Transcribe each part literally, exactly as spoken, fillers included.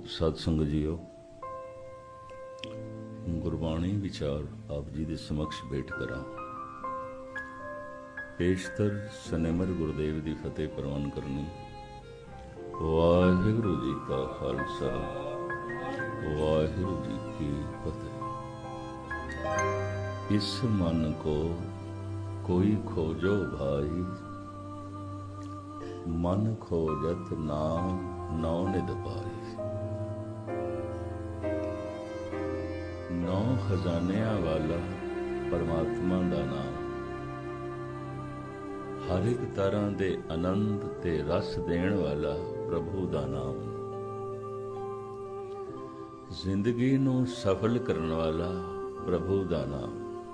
सत्संग जीओ, गुरबाणी विचार आप जी दे समक्ष भेंट करा। पेशतर सनेमर गुरुदेव की फतेह प्रवान करनी। वाहिगुरु जी का खालसा, वाहिगुरु जी की फतेह। इस मन को कोई खोजो भाई, मन खोजत नाम नौ निध पाई। नौ खजानिया वाला परमात्मा का नाम, हर एक तरह के आनंद ते रस देण वाला प्रभु का नाम, जिंदगी नू सफल करने वाला प्रभु का नाम,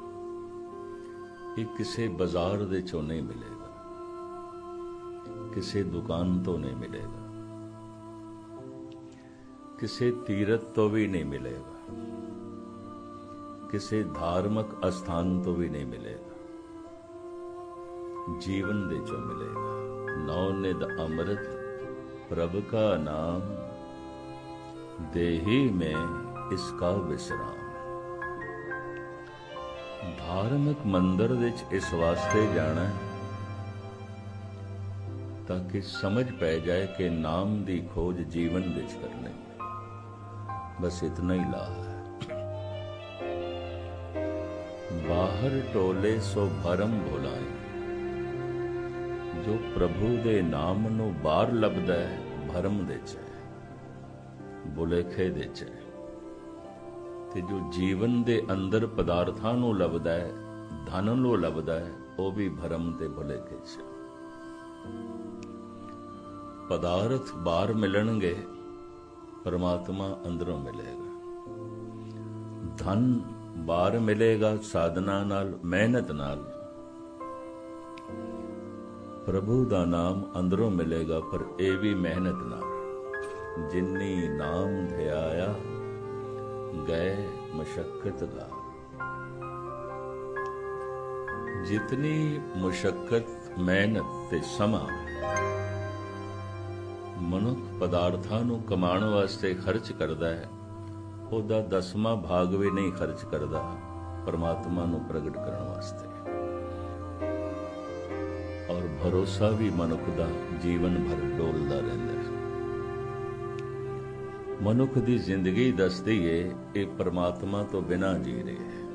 ये किसी बाजार दे चों नहीं मिलेगा, किसी दुकान तो नहीं मिलेगा, किसी तीरथ तो भी नहीं मिलेगा, किसी धार्मिक अस्थान तो भी नहीं मिलेगा, जीवन दे चो मिलेगा। नौ निध अमृत प्रभु का नाम, देही में इसका विश्राम। धार्मिक मंदिर विच इस वास्ते जाना ताकि समझ पै जाए कि नाम दी खोज जीवन विच करनी। बस इतना ही ला है। बाहर टोले सो भरम भुलाए, जो प्रभु दे नाम नू बाहर लभदा है भरम दे च है, भुलेखे दे च है। ते जो जीवन दे अंदर पदार्थां नू लभदा है, धन नू लभदा है, वो भी भरम ते भुलेखे च। पदार्थ बाहर मिलणगे, परमात्मा अंदरों मिलेगा। धन बाहर मिलेगा साधना नाल, मेहनत नाल। प्रभु दा नाम अंदरों मिलेगा, पर ए भी मेहनत नाल। जिन्नी नाम ध्याया गए मुशक्कत दा। जितनी मुशक्कत, मेहनत ते समा मनुख पदार्थां नू कमाण वास्ते खर्च करदा है, ਉਹਦਾ दसवां भाग भी नहीं खर्च करता परमात्मा नू प्रगट करने वास्ते। और भरोसा भी मनुख दा जीवन भर डोलदा रहिंदा है। मनुख दी जिंदगी दसदी है ये परमात्मा तो बिना जी रहे है।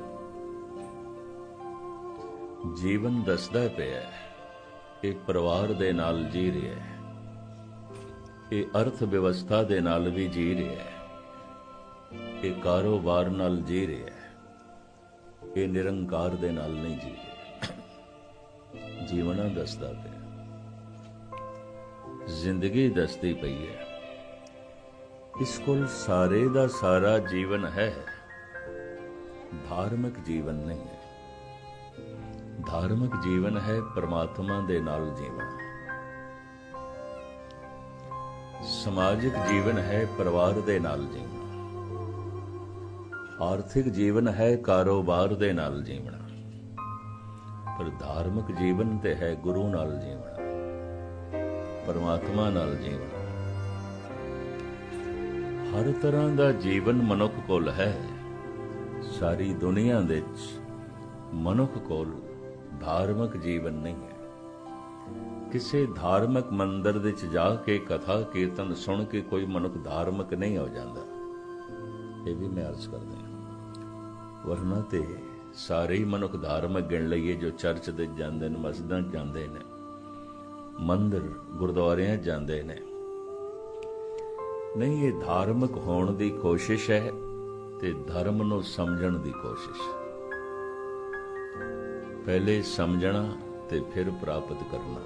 जीवन दसदा पिया है ये परिवार दे नाल जी रहा है, ये अर्थ व्यवस्था दे नाल भी जी रहा है, ये कारोबार नाल जी रहा है, ये निरंकार दे नाल नहीं जी रहा। जीवना दसदा पे, जिंदगी दसदी पई है। इस कोल सारे दा सारा जीवन है, धार्मिक जीवन नहीं है। धार्मिक जीवन है परमात्मा दे नाल जीवन। समाजिक जीवन है परिवार दे नाल जीवन। आर्थिक जीवन है कारोबार दे नाल जीवना। पर धार्मिक जीवन ते है गुरु नाल जीवना, परमात्मा नाल जीवना। हर तरह का जीवन मनुख कोल है। सारी दुनिया दे मनुख कोल धार्मिक जीवन नहीं है। किसी धार्मिक मंदिर दे जाके कथा कीर्तन सुन के कोई मनुख धार्मिक नहीं हो जाता। ये भी मैं अर्ज कर दें, वरना ते सारे ही मनुख धार्मिक गिण लईए जो चर्च दे जांदे ने, मस्जिदां जांदे ने, मंदिर गुरुद्वारियां जांदे ने। नहीं, ये धार्मिक होने की कोशिश है ते धर्म नूं समझण दी कोशिश। पहले समझना ते फिर प्राप्त करना।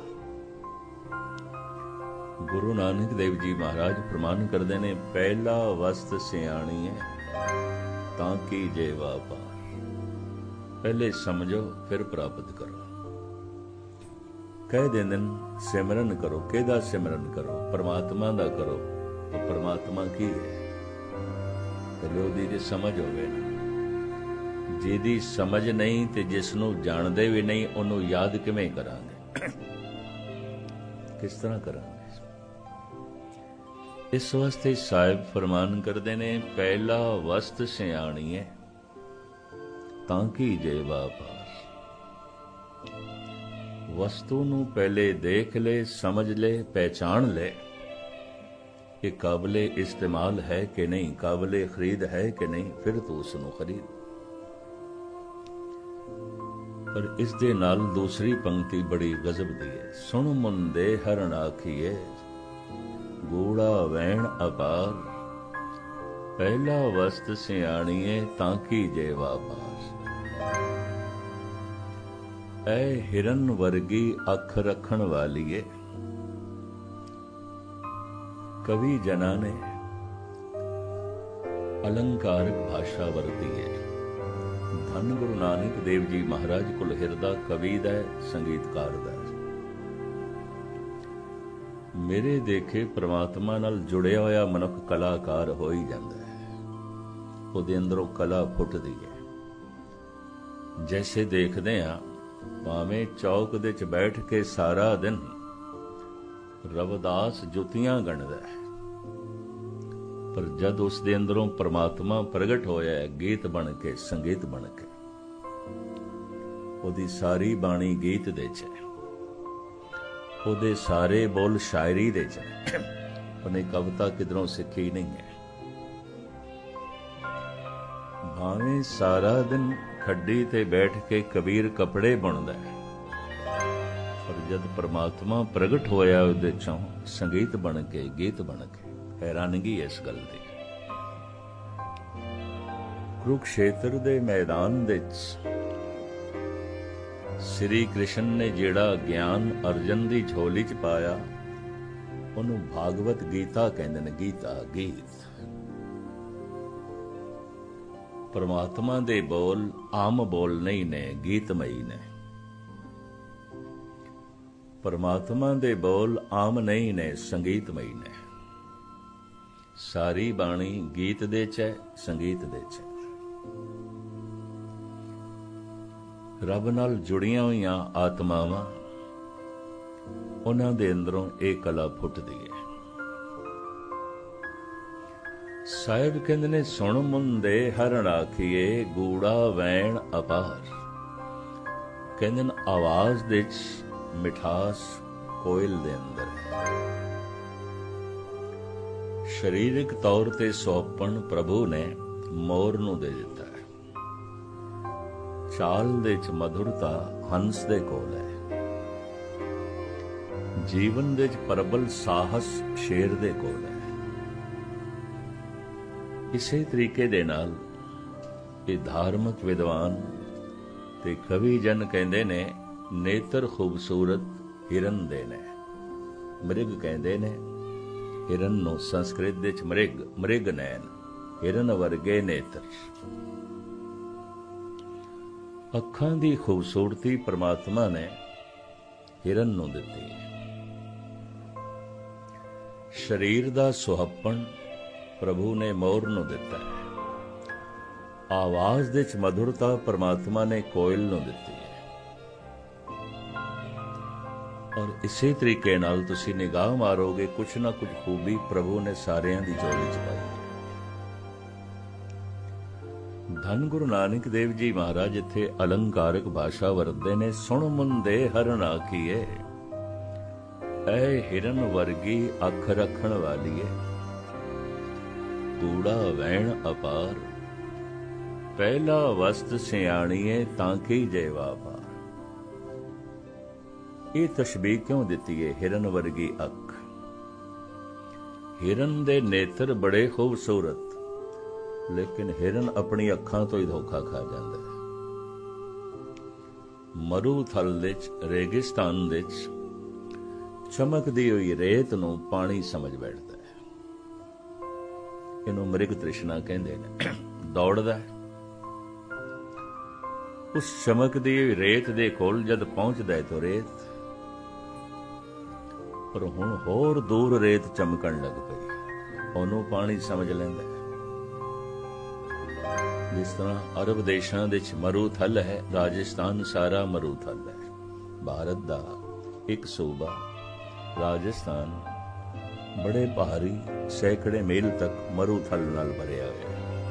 गुरु नानक देव जी महाराज फरमान करते ने, पहला वस्त सियाणी है ताकि जे वापार। पहले समझो फिर प्राप्त करो। कह देंदे सिमरन करो, केदा सिमरन करो? परमात्मा दा करो। तो परमात्मा की है? पहले ओदी जे समझ होवे ना। जिहदी समझ नहीं ते जिसनू जानदे भी नहीं, ओनू याद किवें करांगे? किस तरह करांगे? इस वास्ते साहिब फरमान करते ने, पहला वस्त सियाणीए ताकि जे वापास। वस्तु नूं पहले देख ले, समझ ले, पहचान ले कि काबिले इस्तेमाल है कि नहीं, काबिले खरीद है कि नहीं, फिर तू उसनूं खरीद। पर इस दे नाल दूसरी पंक्ति बड़ी गजब दी है, सुन मुंदे हरण आखिए गूढ़ा वैण अपार, पहला वस्त सियाणीए ताकि जे वापास। ऐ हिरन वर्गी अख रखण वालीए, कवि जना ने अलंकारक भाषा वरती है। धन गुरु नानक देव जी महाराज कुल हिरदा कवि दा संगीतकार दा। मेरे देखे परमात्मा नाल जुड़िया होया मनुख कलाकार हो ही जाता है, ਉਹਦੇ ਅੰਦਰੋਂ कला फुटदी है। जैसे देखते हैं भावें चौक दे च बैठ के सारा दिन रविदास जुतियां गणदा है, पर जद उस दे अंदरों परमात्मा प्रगट होया है गीत बन के, संगीत बन के, ਉਹਦੀ सारी बाणी गीत दे च है, ਉਹਦੇ सारे बोल शायरी दे च है, ਉਹਨੇ कविता किधरों सिखी नहीं है। भावें सारा दिन खड्डी ते बैठ के कबीर कपड़े बुनदा है, पर जद परमात्मा प्रगट होया ਉਹਦੇ चों संगीत बन के, गीत बन के, हैरानगी इस गल दी। कुरुक्षेत्र दे मैदान दे श्री कृष्ण ने जेड़ा ज्ञान अर्जन दी झोली च पाया, ਉਹਨੂੰ भागवत गीता कहंदे ने, गीता गीत। परमात्मा दे बोल आम बोल नहीं ने, गीतमई ने। परमात्मा दे बोल आम नहीं ने, संगीतमई ने। सारी बाणी गीत दे च, संगीत दे च। रब नाल जुड़ियां होइयां आत्मावां, उन्हां दे अंदरों एक कला फुटदी है। साहिब कहंदे ने, सुण मुंदे हरण आखिए गूड़ा वैण अपार। कहंदे ने आवाज दे च मिठास कोयल दे अंदर है। शरीरिक तौर ते सौंपण प्रभु ने मोर नूं दे दिता है। चाल दे च मधुरता हंस दे कोल है। जीवन दे च प्रबल साहस शेर दे कोल है। इसे तरीके दे नाल ये धार्मिक विद्वान ते कवि जन कहंदे ने, नेत्र खूबसूरत हिरन दे ने। मृग कहंदे ने हिरन नूं, संस्कृत दे च मृग, मृग नैन, हिरन वर्गे नेत्र। अखां दी खूबसूरती परमात्मा ने हिरन नूं दित्ती है। शरीर दा सुहप्पण प्रभु ने मोर नूं दिता है। आवाज दे च मधुरता परमात्मा ने कोयल नूं दिती है। और इसी तरीके नाल तुसी निगाह मारोगे, कुछ ना कुछ खूबी प्रभु ने सारियां दी झोली च पाई है। धन गुरु नानक देव जी महाराज इत्थे अलंकारक भाषा वरतदे ने, सुण मुंदे हरण आखिए ऐ हिरन वर्गी अख रखण वालीए, कूड़ा वैण अपार, पहला वस्त सियाणीए ताकि जे वापार। ये तशबीह क्यों दिती है? हिरन वर्गी अख। हिरन दे नेत्र बड़े खूबसूरत, लेकिन हिरन अपनी अखां तो ही धोखा खा जाता है। मरूथल दे च, रेगिस्तान दे च चमकदी हुई रेत नूं पानी समझ बैठदा है। इनू मृग तृष्णा कहंदे ने। दौड़दा है, उस चमकदी रेत दे कोल जद पहुंचदा है तो रेत, पर हुण होर दूर रेत चमकण लग पई, ओनू पानी समझ लैंदा है। जिस तरह अरब देशां दे विच मरूथल है, राजस्थान सारा मरूथल है। भारत दा एक सूबा राजस्थान बड़े भारी सैकड़े मील तक मरु थल नाल भरिया होया।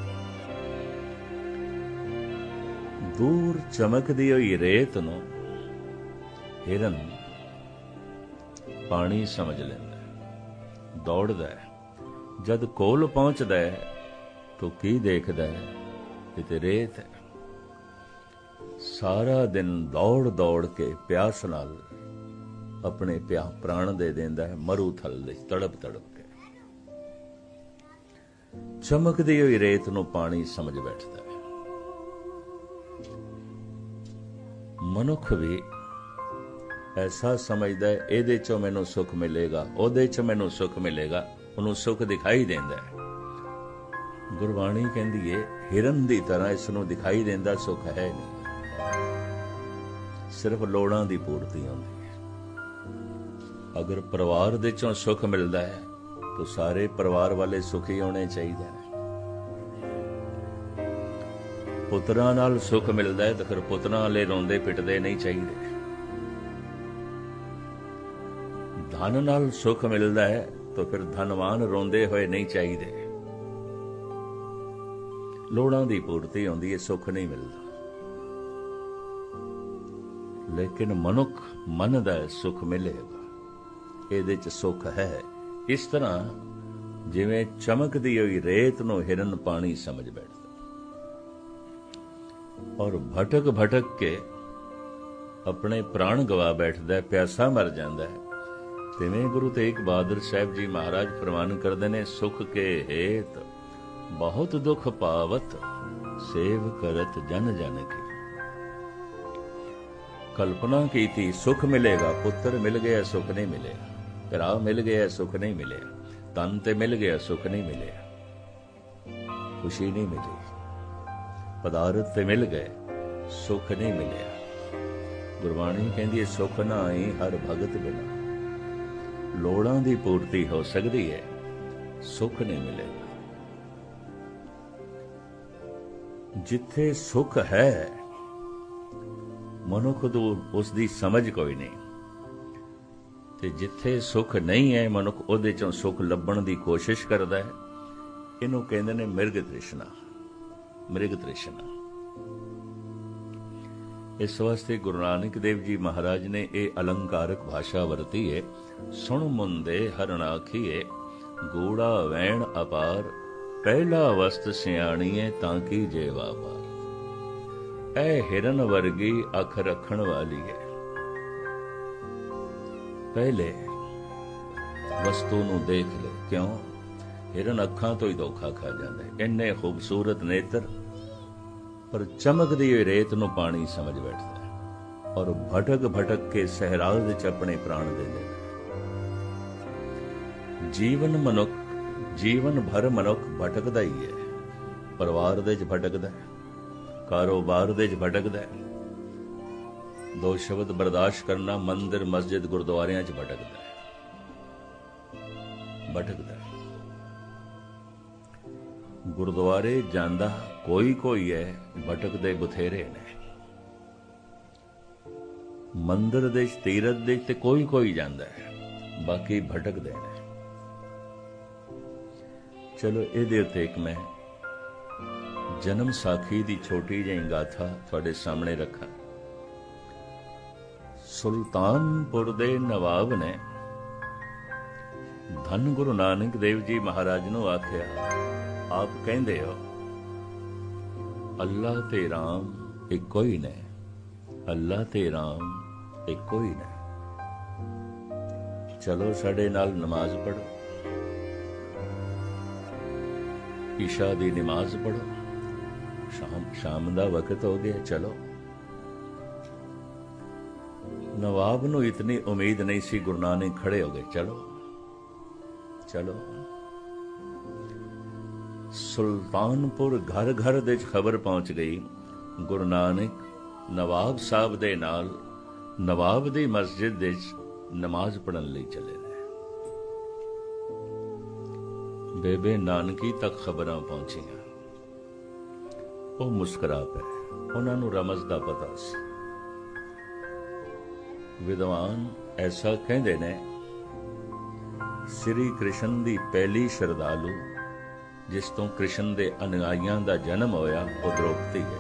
दूर चमकदी हुई रेत नूं हिरन पानी समझ लैंदा, दौड़दा है। जद कोल पहुंचदा है तो की देखदा है, इते रेत है। सारा दिन दौड़ दौड़ के प्यास नाल अपने प्या प्राण दे देंदा है मरु थल दे तड़प तड़प के। चमकदी हुई रेत नूं पानी समझ बैठदा है। मनुख भी ऐसा समझदा है, इहदे चों मैनूं सुख मिलेगा, ओहदे चों मैनूं सुख मिलेगा, उहनूं सुख दिखाई देंदा है। गुरबाणी कहंदी है हिरन दी तरह इस नूं दिखाई देंदा सुख है नहीं, सिर्फ लोड़ां दी पूर्ति होंदी है। अगर परिवार दे चों सुख मिलदा है तो सारे परिवार वाले सुखी होने चाहिए। पुत्रां नाल सुख मिलदा है तो फिर पुत्रां वाले रोंदे पिटदे नहीं चाहिए। धन नाल सुख मिलदा है तो फिर धनवान रोंदे होए नहीं चाहिए। लोड़ां दी पूर्ति होंदी है, सुख नहीं मिलदा। लेकिन मनुख मनदा है सुख मिलेगा, इहदे च सुख है। इस तरह जिवें चमकदी हुई रेत नूं हिरन पानी समझ बैठदा और भटक भटक के अपने प्राण गवा बैठदा है, प्यासा मर जांदा है। तिवें गुरु तेग बहादुर साहब जी महाराज फरमान करदे ने, सुख के हेत बहुत दुख पावत, सेव करत जन जन की। कल्पना की थी सुख मिलेगा, पुत्र मिल गया सुख नहीं मिलेगा, भरा मिल गया सुख नहीं मिले, तन ते मिल गया सुख नहीं मिले, खुशी नहीं मिली, पदार्थ ते मिल गए सुख नहीं मिले। गुरबाणी कहती है सुख ना आई हर भगत बिना। लोड़ां दी पूर्ति हो सकती है, सुख नहीं मिलेगा। जिथे सुख है मनुख तो उसकी समझ कोई नहीं, ते जिथे सुख नहीं है मनुख उहदे चों सुख लभण दी कोशिश करदा है। इहनूं कहंदे ने मिर्ग तृष्णा, मृग तृष्णा। इस वास्ते गुरु नानक देव जी महाराज ने ये अलंकारक भाषा वरती है। सुण मुंदे हरण आखिए, गूढ़ा वैण अपार, पहला वस्त सियाणीए ताकि जे वापार। ऐ हिरन वर्गी अख रखण वाली है, पहले वस्तु नूं देख ले। क्यों? हिरन अखां तो ही धोखा खा जांदा है। इन्ने खूबसूरत नेत्र पर चमकदी हुई रेत नूं पानी समझ बैठदा है और भटक भटक के सहराज विच अपने प्राण दे देंदा है। जीवन मनुख जीवन भर मनुख भटकदा ही है। परिवार दे च भटकदा है, कारोबार दे च भटकदा है, दो शब्द बर्दाश्त करना, मंदिर मस्जिद गुरुद्वारियां च भटकदा है, भटकदा है। गुरुद्वारे जांदा कोई कोई है, भटकदे बथेरे ने। मंदिर दे तीरथ दे ते कोई कोई जांदा है, बाकी भटकदे ने। चलो इहदे उत्ते एक मैं जन्म साखी दी छोटी ਜਿਹੀ गाथा तुहाडे सामने रखा। सुल्तानपुर दे नवाब ने धन गुरु नानक देव जी महाराज नूं आख्या, आप कहंदे हो अल्लाह ते राम इक्को ही ने, अल्लाह ते राम इक्को ही ने। चलो साडे नाल नमाज पढ़ो, ईशा दी नमाज पढ़ो, शाम शाम दा वक्त हो गया। चलो नवाब नूं इतनी उम्मीद नहीं सी, गुरु नानक खड़े हो गए। चलो चलो सुल्तानपुर घर घर दे खबर पहुंच गई। गुरु नानक नवाब साहब दे नाल नवाब दी मस्जिद दे नमाज पढ़न लई चले ने। बेबे नानकी तक खबरां पहुंचियां। वो मुस्करा पे, उन्हां नूं रमज दा पता सी। विद्वान ऐसा कहंदे ने ਸ੍ਰੀ ਕ੍ਰਿਸ਼ਨ ਦੀ ਪਹਿਲੀ ਸ਼ਰਧਾਲੂ ਜਿਸ ਤੋਂ ਕ੍ਰਿਸ਼ਨ ਦੇ ਅਨੁਯਾਈਆਂ ਦਾ ਜਨਮ ਹੋਇਆ ਉਹ ਦ੍ਰੋਪਦੀ ਹੈ।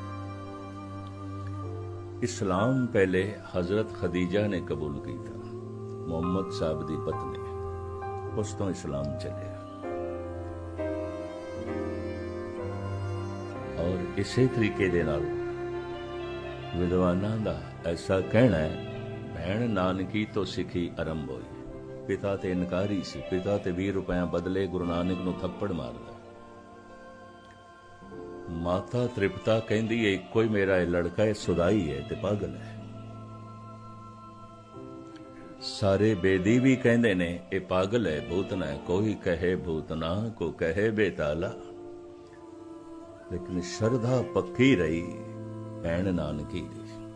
ਇਸਲਾਮ ਪਹਿਲੇ ਹਜ਼ਰਤ ਖਦੀਜਾ ਨੇ ਕਬੂਲ ਕੀਤਾ, ਮੁਹੰਮਦ ਸਾਹਿਬ ਦੀ ਪਤਨੀ, ਉਸ ਤੋਂ ਇਸਲਾਮ ਚੱਲਿਆ। ਔਰ ਇਸੇ ਤਰੀਕੇ ਦੇ ਨਾਲ ਵਿਦਵਾਨਾਂ ਦਾ ਐਸਾ ਕਹਿਣਾ ਹੈ, ਭੈਣ ਨਾਨਕੀ ਤੋਂ ਸਿੱਖੀ ਆਰੰਭ ਹੋਈ। ਪਿਤਾ ਤੇ ਇਨਕਾਰੀ ਸੀ, ਪਿਤਾ ਤੇ ਵੀਹ ਰੁਪਇਆ ਬਦਲੇ ਗੁਰੂ ਨਾਨਕ ਨੂੰ ਥੱਪੜ ਮਾਰਦਾ। ਮਾਤਾ ਤ੍ਰਿਪਤਾ ਕਹਿੰਦੀ ਹੈ ਇੱਕੋ ਹੀ ਮੇਰਾ ਇਹ ਲੜਕਾ ਹੈ, ਸੁਦਾਈ ਹੈ ਤੇ ਪਾਗਲ ਹੈ। ਸਾਰੇ ਬੇਦੀ ਵੀ ਕਹਿੰਦੇ ਨੇ ਇਹ ਪਾਗਲ ਹੈ, ਭੂਤਨਾ ਹੈ। ਕੋਈ ਕਹੇ ਭੂਤਨਾ, ਕੋ ਕਹੇ ਬੇਤਾਲਾ, ਲੇਕਿਨ ਸ਼ਰਧਾ ਪੱਕੀ ਰਹੀ ਭੈਣ ਨਾਨਕੀ ਦੀ।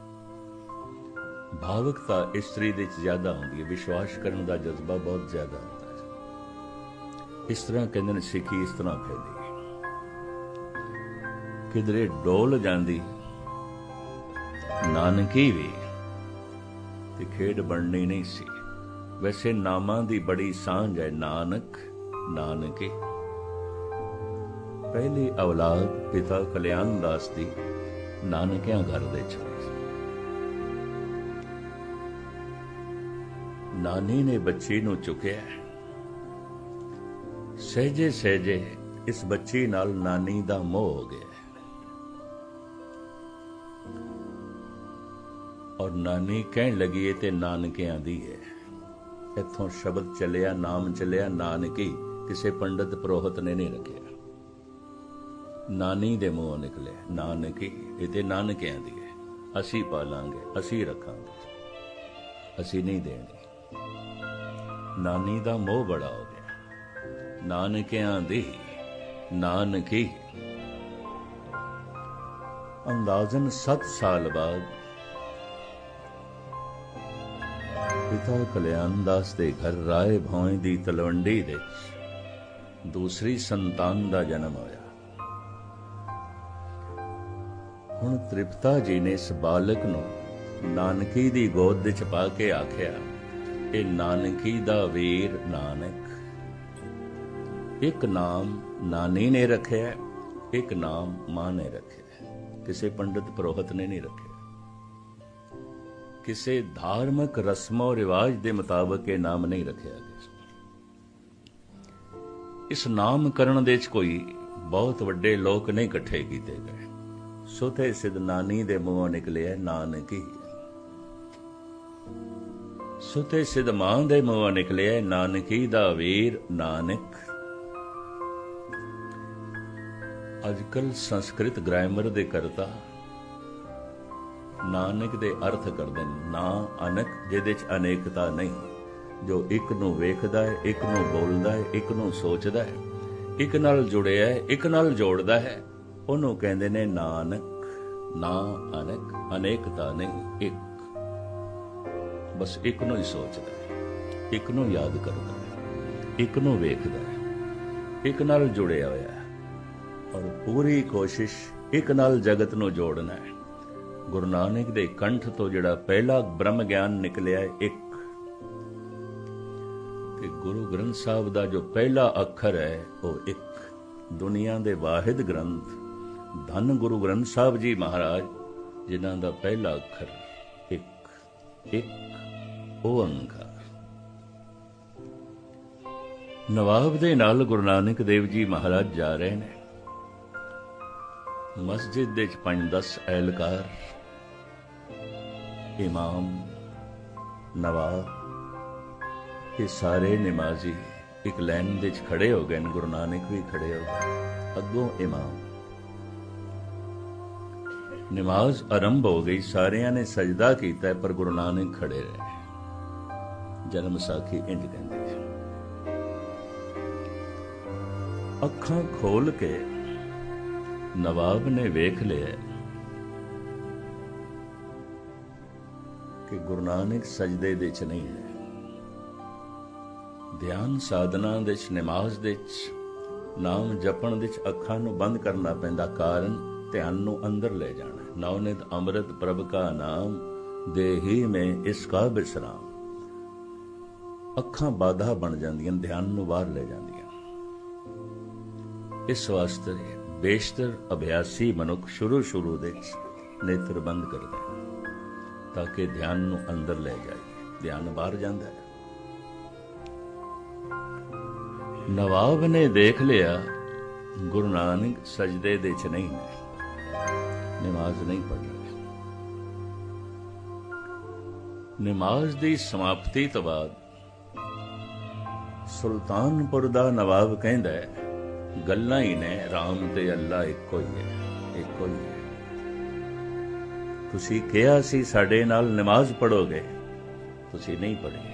ਭਾਵਕਤਾ ਇਸਤਰੀ ਦੇ ਵਿੱਚ ਜ਼ਿਆਦਾ ਹੁੰਦੀ ਹੈ, ਵਿਸ਼ਵਾਸ ਕਰਨ ਦਾ ਜਜ਼ਬਾ ਬਹੁਤ ਜ਼ਿਆਦਾ ਹੁੰਦਾ ਹੈ। ਇਸ ਤਰ੍ਹਾਂ ਕਹਿੰਦੇ ਨੇ ਸਿੱਖੀ ਇਸ ਤਰ੍ਹਾਂ ਫੈਲੀ। ਕਿਧਰੇ ਡੋਲ ਜਾਂਦੀ ਨਾਨਕੀ ਵੀ ਤੇ ਖੇਡ ਬਣਨੀ ਨਹੀਂ ਸੀ। ਵੈਸੇ ਨਾਮਾਂ ਦੀ ਬੜੀ ਸਾਂਝ ਹੈ, ਨਾਨਕ ਨਾਨਕੇ। ਪਹਿਲੀ ਔਲਾਦ ਪਿਤਾ ਕਲਿਆਣ ਦਾਸ ਦੀ ਨਾਨਕਿਆਂ ਘਰ ਦੇ ਚ ਹੋਈ। ਨਾਨੀ ਨੇ ਬੱਚੀ ਨੂੰ ਚੁੱਕਿਆ। ਸਹਿਜੇ ਸਹਿਜੇ ਇਸ ਬੱਚੀ ਨਾਲ ਨਾਨੀ ਦਾ ਮੋਹ ਹੋ ਗਿਆ ਔਰ ਨਾਨੀ ਕਹਿਣ ਲੱਗੀ ਇਹ ਤੇ ਨਾਨਕਿਆਂ ਦੀ ਹੈ। ਇੱਥੋਂ ਸ਼ਬਦ ਚੱਲਿਆ, ਨਾਮ ਚੱਲਿਆ ਨਾਨਕੀ, ਕਿਸੇ ਪੰਡਤ ਪੁਰੋਹਿਤ ਨੇ ਨਹੀਂ ਰੱਖਿਆ। ਨਾਨੀ ਦੇ ਮੂੰਹੋਂ ਨਿਕਲਿਆ ਨਾਨਕੀ, ਇਹ ਤੇ ਨਾਨਕਿਆਂ ਦੀ ਹੈ, ਅਸੀਂ ਪਾਲਾਂਗੇ, ਅਸੀਂ ਰੱਖਾਂਗੇ, ਅਸੀਂ ਨਹੀਂ ਦੇਣੀ। ਨਾਨੀ ਦਾ ਮੋਹ ਬੜਾ ਹੋ ਗਿਆ। ਨਾਨਕਿਆਂ ਦੀ ਨਾਨਕੀ। ਅੰਦਾਜ਼ਨ ਸੱਤ ਸਾਲ ਬਾਅਦ ਪਿਤਾ ਕਲਿਆਣ ਦਾਸ ਦੇ ਘਰ ਰਾਏ ਭੌਂ ਦੀ ਤਲਵੰਡੀ ਦੇ ਦੂਸਰੀ ਸੰਤਾਨ ਦਾ ਜਨਮ ਹੋਇਆ। ਹੁਣ ਤ੍ਰਿਪਤਾ ਜੀ ਨੇ ਇਸ ਬਾਲਕ ਨੂੰ ਨਾਨਕੀ ਦੀ ਗੋਦ ਵਿੱਚ ਪਾ ਕੇ ਆਖਿਆ, ਇਹ ਨਾਨਕੀ ਦਾ ਵੀਰ ਨਾਨਕ। ਇੱਕ ਨਾਮ ਨਾਨੀ ਨੇ ਰੱਖਿਆ, ਇੱਕ ਨਾਮ ਮਾਂ ਨੇ ਰੱਖਿਆ। ਕਿਸੇ ਪੰਡਤ ਪੁਰੋਹਿਤ ਨੇ ਨਹੀਂ ਰੱਖਿਆ। ਕਿਸੇ ਧਾਰਮਿਕ ਰਸਮੋ ਰਿਵਾਜ ਦੇ ਮੁਤਾਬਕ ਇਹ ਨਾਮ ਨਹੀਂ ਰੱਖਿਆ ਗਿਆ। ਇਸ ਨਾਮਕਰਨ ਦੇ ਚ ਕੋਈ ਬਹੁਤ ਵੱਡੇ ਲੋਕ ਨਹੀਂ ਇਕੱਠੇ ਕੀਤੇ ਗਏ। ਸੁਤੇ ਸਿੱਧ ਨਾਨੀ ਦੇ ਮੂੰਹੋਂ ਨਿਕਲਿਆ ਨਾਨਕੀ। ਸੁਤੇ ਸਿੱਧ ਮਾਂ ਦੇ ਮੂੰਹੋਂ ਨਿਕਲਿਆ ਨਾਨਕੀ ਦਾ ਵੀਰ ਨਾਨਕ। ਅੱਜ ਕੱਲ ਸੰਸਕ੍ਰਿਤ ਗ੍ਰਾਮਰ ਦੇ ਕਰਤਾ ਨਾਨਕ ਦੇ ਅਰਥ ਕਰਦੇ ਨੇ ਨਾ ਅਨਕ, ਜਿਹਦੇ ਚ ਅਨੇਕਤਾ ਨਹੀਂ। ਜੋ ਇੱਕ ਨੂੰ ਵੇਖਦਾ ਹੈ, ਇੱਕ ਨੂੰ ਬੋਲਦਾ ਹੈ, ਇੱਕ ਨੂੰ ਸੋਚਦਾ ਹੈ, ਇੱਕ ਨਾਲ ਜੁੜਿਆ ਹੈ, ਇੱਕ ਨਾਲ ਜੋੜਦਾ ਹੈ, ਉਹਨੂੰ ਕਹਿੰਦੇ ਨੇ ਨਾਨਕ। ਨਾ ਅਨਕ, ਅਨੇਕਤਾ ਨਹੀਂ, ਇੱਕ। ਬਸ ਇੱਕ ਨੂੰ ਹੀ ਸੋਚਦਾ ਹੈ, ਇੱਕ ਨੂੰ ਯਾਦ ਕਰਦਾ ਹੈ, ਇੱਕ ਨੂੰ ਵੇਖਦਾ ਹੈ, ਇੱਕ ਨਾਲ ਜੁੜਿਆ ਹੋਇਆ ਹੈ ਔਰ ਪੂਰੀ ਕੋਸ਼ਿਸ਼ ਇੱਕ ਨਾਲ ਜਗਤ ਨੂੰ ਜੋੜਨਾ ਹੈ। ਗੁਰੂ ਨਾਨਕ ਦੇ ਕੰਠ ਤੋਂ ਜਿਹੜਾ ਪਹਿਲਾ ਬ੍ਰਹਮ ਗਿਆਨ ਨਿਕਲਿਆ ਇੱਕ, ਤੇ ਗੁਰੂ ਗ੍ਰੰਥ ਸਾਹਿਬ ਦਾ ਜੋ ਪਹਿਲਾ ਅੱਖਰ ਹੈ ਉਹ ਇੱਕ। ਦੁਨੀਆ ਦੇ ਵਾਹਿਦ ਗ੍ਰੰਥ ਧੰਨ ਗੁਰੂ ਗ੍ਰੰਥ ਸਾਹਿਬ ਜੀ ਮਹਾਰਾਜ, ਜਿਨ੍ਹਾਂ ਦਾ ਪਹਿਲਾ ਅੱਖਰ ਇੱਕ, ਇੱਕ ਓੰਕਾਰ। ਨਵਾਬ ਦੇ ਨਾਲ ਗੁਰੂ ਨਾਨਕ ਦੇਵ ਜੀ ਮਹਾਰਾਜ ਜਾ ਰਹੇ ਨੇ। ਮਸਜਿਦ ਦੇ ਚ ਪੰਜ ਦਸ ਐਲਕਾਰ, ਇਮਾਮ, ਨਵਾਬ, ਇਹ ਸਾਰੇ ਨਮਾਜ਼ੀ ਇੱਕ ਲਾਈਨ ਦੇ ਚ ਖੜੇ ਹੋ ਗਏ ਨੇ। ਗੁਰੂ ਨਾਨਕ ਵੀ ਖੜੇ ਹੋ ਗਏ, ਅੱਗੋਂ ਇਮਾਮ। ਨਮਾਜ਼ ਆਰੰਭ ਹੋ ਗਈ, ਸਾਰਿਆਂ ਨੇ ਸਜਦਾ ਕੀਤਾ ਪਰ ਗੁਰੂ ਨਾਨਕ ਖੜੇ ਰਹੇ। ਜਨਮ ਸਾਖੀ ਇੰਜ ਕਹਿੰਦੇ ਸੀ। ਅੱਖਾਂ ਖੋਲ ਕੇ ਨਵਾਬ ਨੇ ਵੇਖ ਲਿਆ ਕਿ ਗੁਰੂ ਨਾਨਕ ਸਜਦੇ ਦੇ ਚ ਨਹੀਂ ਹੈ। ਧਿਆਨ ਸਾਧਨਾ ਦੇ ਚ, ਨਮਾਜ਼ ਦੇ ਚ, ਨਾਮ ਜਪਣ ਦੇ ਚ ਅੱਖਾਂ ਨੂੰ ਬੰਦ ਕਰਨਾ ਪੈਂਦਾ। ਕਾਰਨ ਧਿਆਨ ਨੂੰ ਅੰਦਰ ਲੈ ਜਾਣਾ। ਨਵਨਿਤ ਅੰਮ੍ਰਿਤ ਪ੍ਰਭ ਕਾ ਨਾਮ ਦੇਹੀ ਮੈਂ ਇਸ ਕਾ ਬਿਸਰਾਮ। ਅੱਖਾਂ ਬਾਧਾ ਬਣ ਜਾਂਦੀਆਂ, ਧਿਆਨ ਨੂੰ ਬਾਹਰ ਲੈ ਜਾਂਦੀਆਂ। ਇਸ ਵਾਸਤੇ ਬੇਸ਼ਤਰ ਅਭਿਆਸੀ ਮਨੁੱਖ ਸ਼ੁਰੂ ਸ਼ੁਰੂ ਦੇ ਨੇਤਰ ਬੰਦ ਕਰਦਾ ਹੈ ਤਾਂ ਕਿ ਧਿਆਨ ਨੂੰ ਅੰਦਰ ਲੈ ਜਾਏ, ਧਿਆਨ ਬਾਹਰ ਜਾਂਦਾ ਹੈ। ਨਵਾਬ ਨੇ ਦੇਖ ਲਿਆ ਗੁਰੂ ਨਾਨਕ ਸਜਦੇ ਦੇ ਚ ਨਹੀਂ ਹੈ, ਨਮਾਜ਼ ਨਹੀਂ ਪੜ੍ਹ ਰਿਹਾ। ਨਮਾਜ਼ ਦੀ ਸਮਾਪਤੀ ਤੋਂ ਬਾਅਦ ਸੁਲਤਾਨਪੁਰ ਦਾ ਨਵਾਬ ਕਹਿੰਦਾ ਗੱਲਾਂ ਹੀ ਨੇ, ਰਾਮ ਤੇ ਅੱਲਾ ਇੱਕੋ ਹੀ ਹੈ, ਇੱਕੋ ਹੀ ਹੈ। ਤੁਸੀਂ ਕਿਹਾ ਸੀ ਸਾਡੇ ਨਾਲ ਨਮਾਜ਼ ਪੜ੍ਹੋਗੇ, ਤੁਸੀਂ ਨਹੀਂ ਪੜ੍ਹੇ।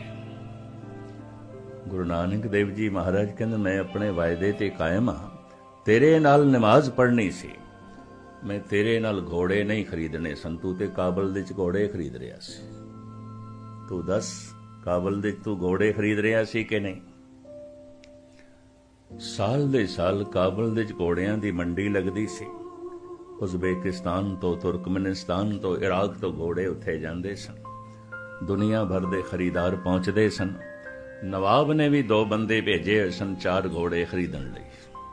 ਗੁਰੂ ਨਾਨਕ ਦੇਵ ਜੀ ਮਹਾਰਾਜ ਕਹਿੰਦੇ ਮੈਂ ਆਪਣੇ ਵਾਅਦੇ ਤੇ ਕਾਇਮ ਹਾਂ, ਤੇਰੇ ਨਾਲ ਨਮਾਜ਼ ਪੜ੍ਹਨੀ ਸੀ, ਮੈਂ ਤੇਰੇ ਨਾਲ ਘੋੜੇ ਨਹੀਂ ਖਰੀਦਣੇ ਸਨ। ਤੂੰ ਤੇ ਕਾਬਲ ਦੇ ਚ ਘੋੜੇ ਖਰੀਦ ਰਿਹਾ ਸੀ, ਤੂੰ ਦੱਸ ਕਾਬਲ ਦੇ ਤੂੰ ਘੋੜੇ ਖਰੀਦ ਰਿਹਾ ਸੀ ਕਿ ਨਹੀਂ? ਸਾਲ ਦੇ ਸਾਲ ਕਾਬਲ ਦੇ ਚ ਘੋੜਿਆਂ ਦੀ ਮੰਡੀ ਲੱਗਦੀ ਸੀ। ਉਜ਼ਬੇਕਿਸਤਾਨ ਤੋਂ, ਤੁਰਕਮਨਿਸਤਾਨ ਤੋਂ, ਇਰਾਕ ਤੋਂ ਘੋੜੇ ਉੱਥੇ ਜਾਂਦੇ ਸਨ। ਦੁਨੀਆ ਭਰ ਦੇ ਖਰੀਦਾਰ ਪਹੁੰਚਦੇ ਸਨ। ਨਵਾਬ ਨੇ ਵੀ ਦੋ ਬੰਦੇ ਭੇਜੇ ਹੋਏ ਸਨ ਚਾਰ ਘੋੜੇ ਖਰੀਦਣ ਲਈ।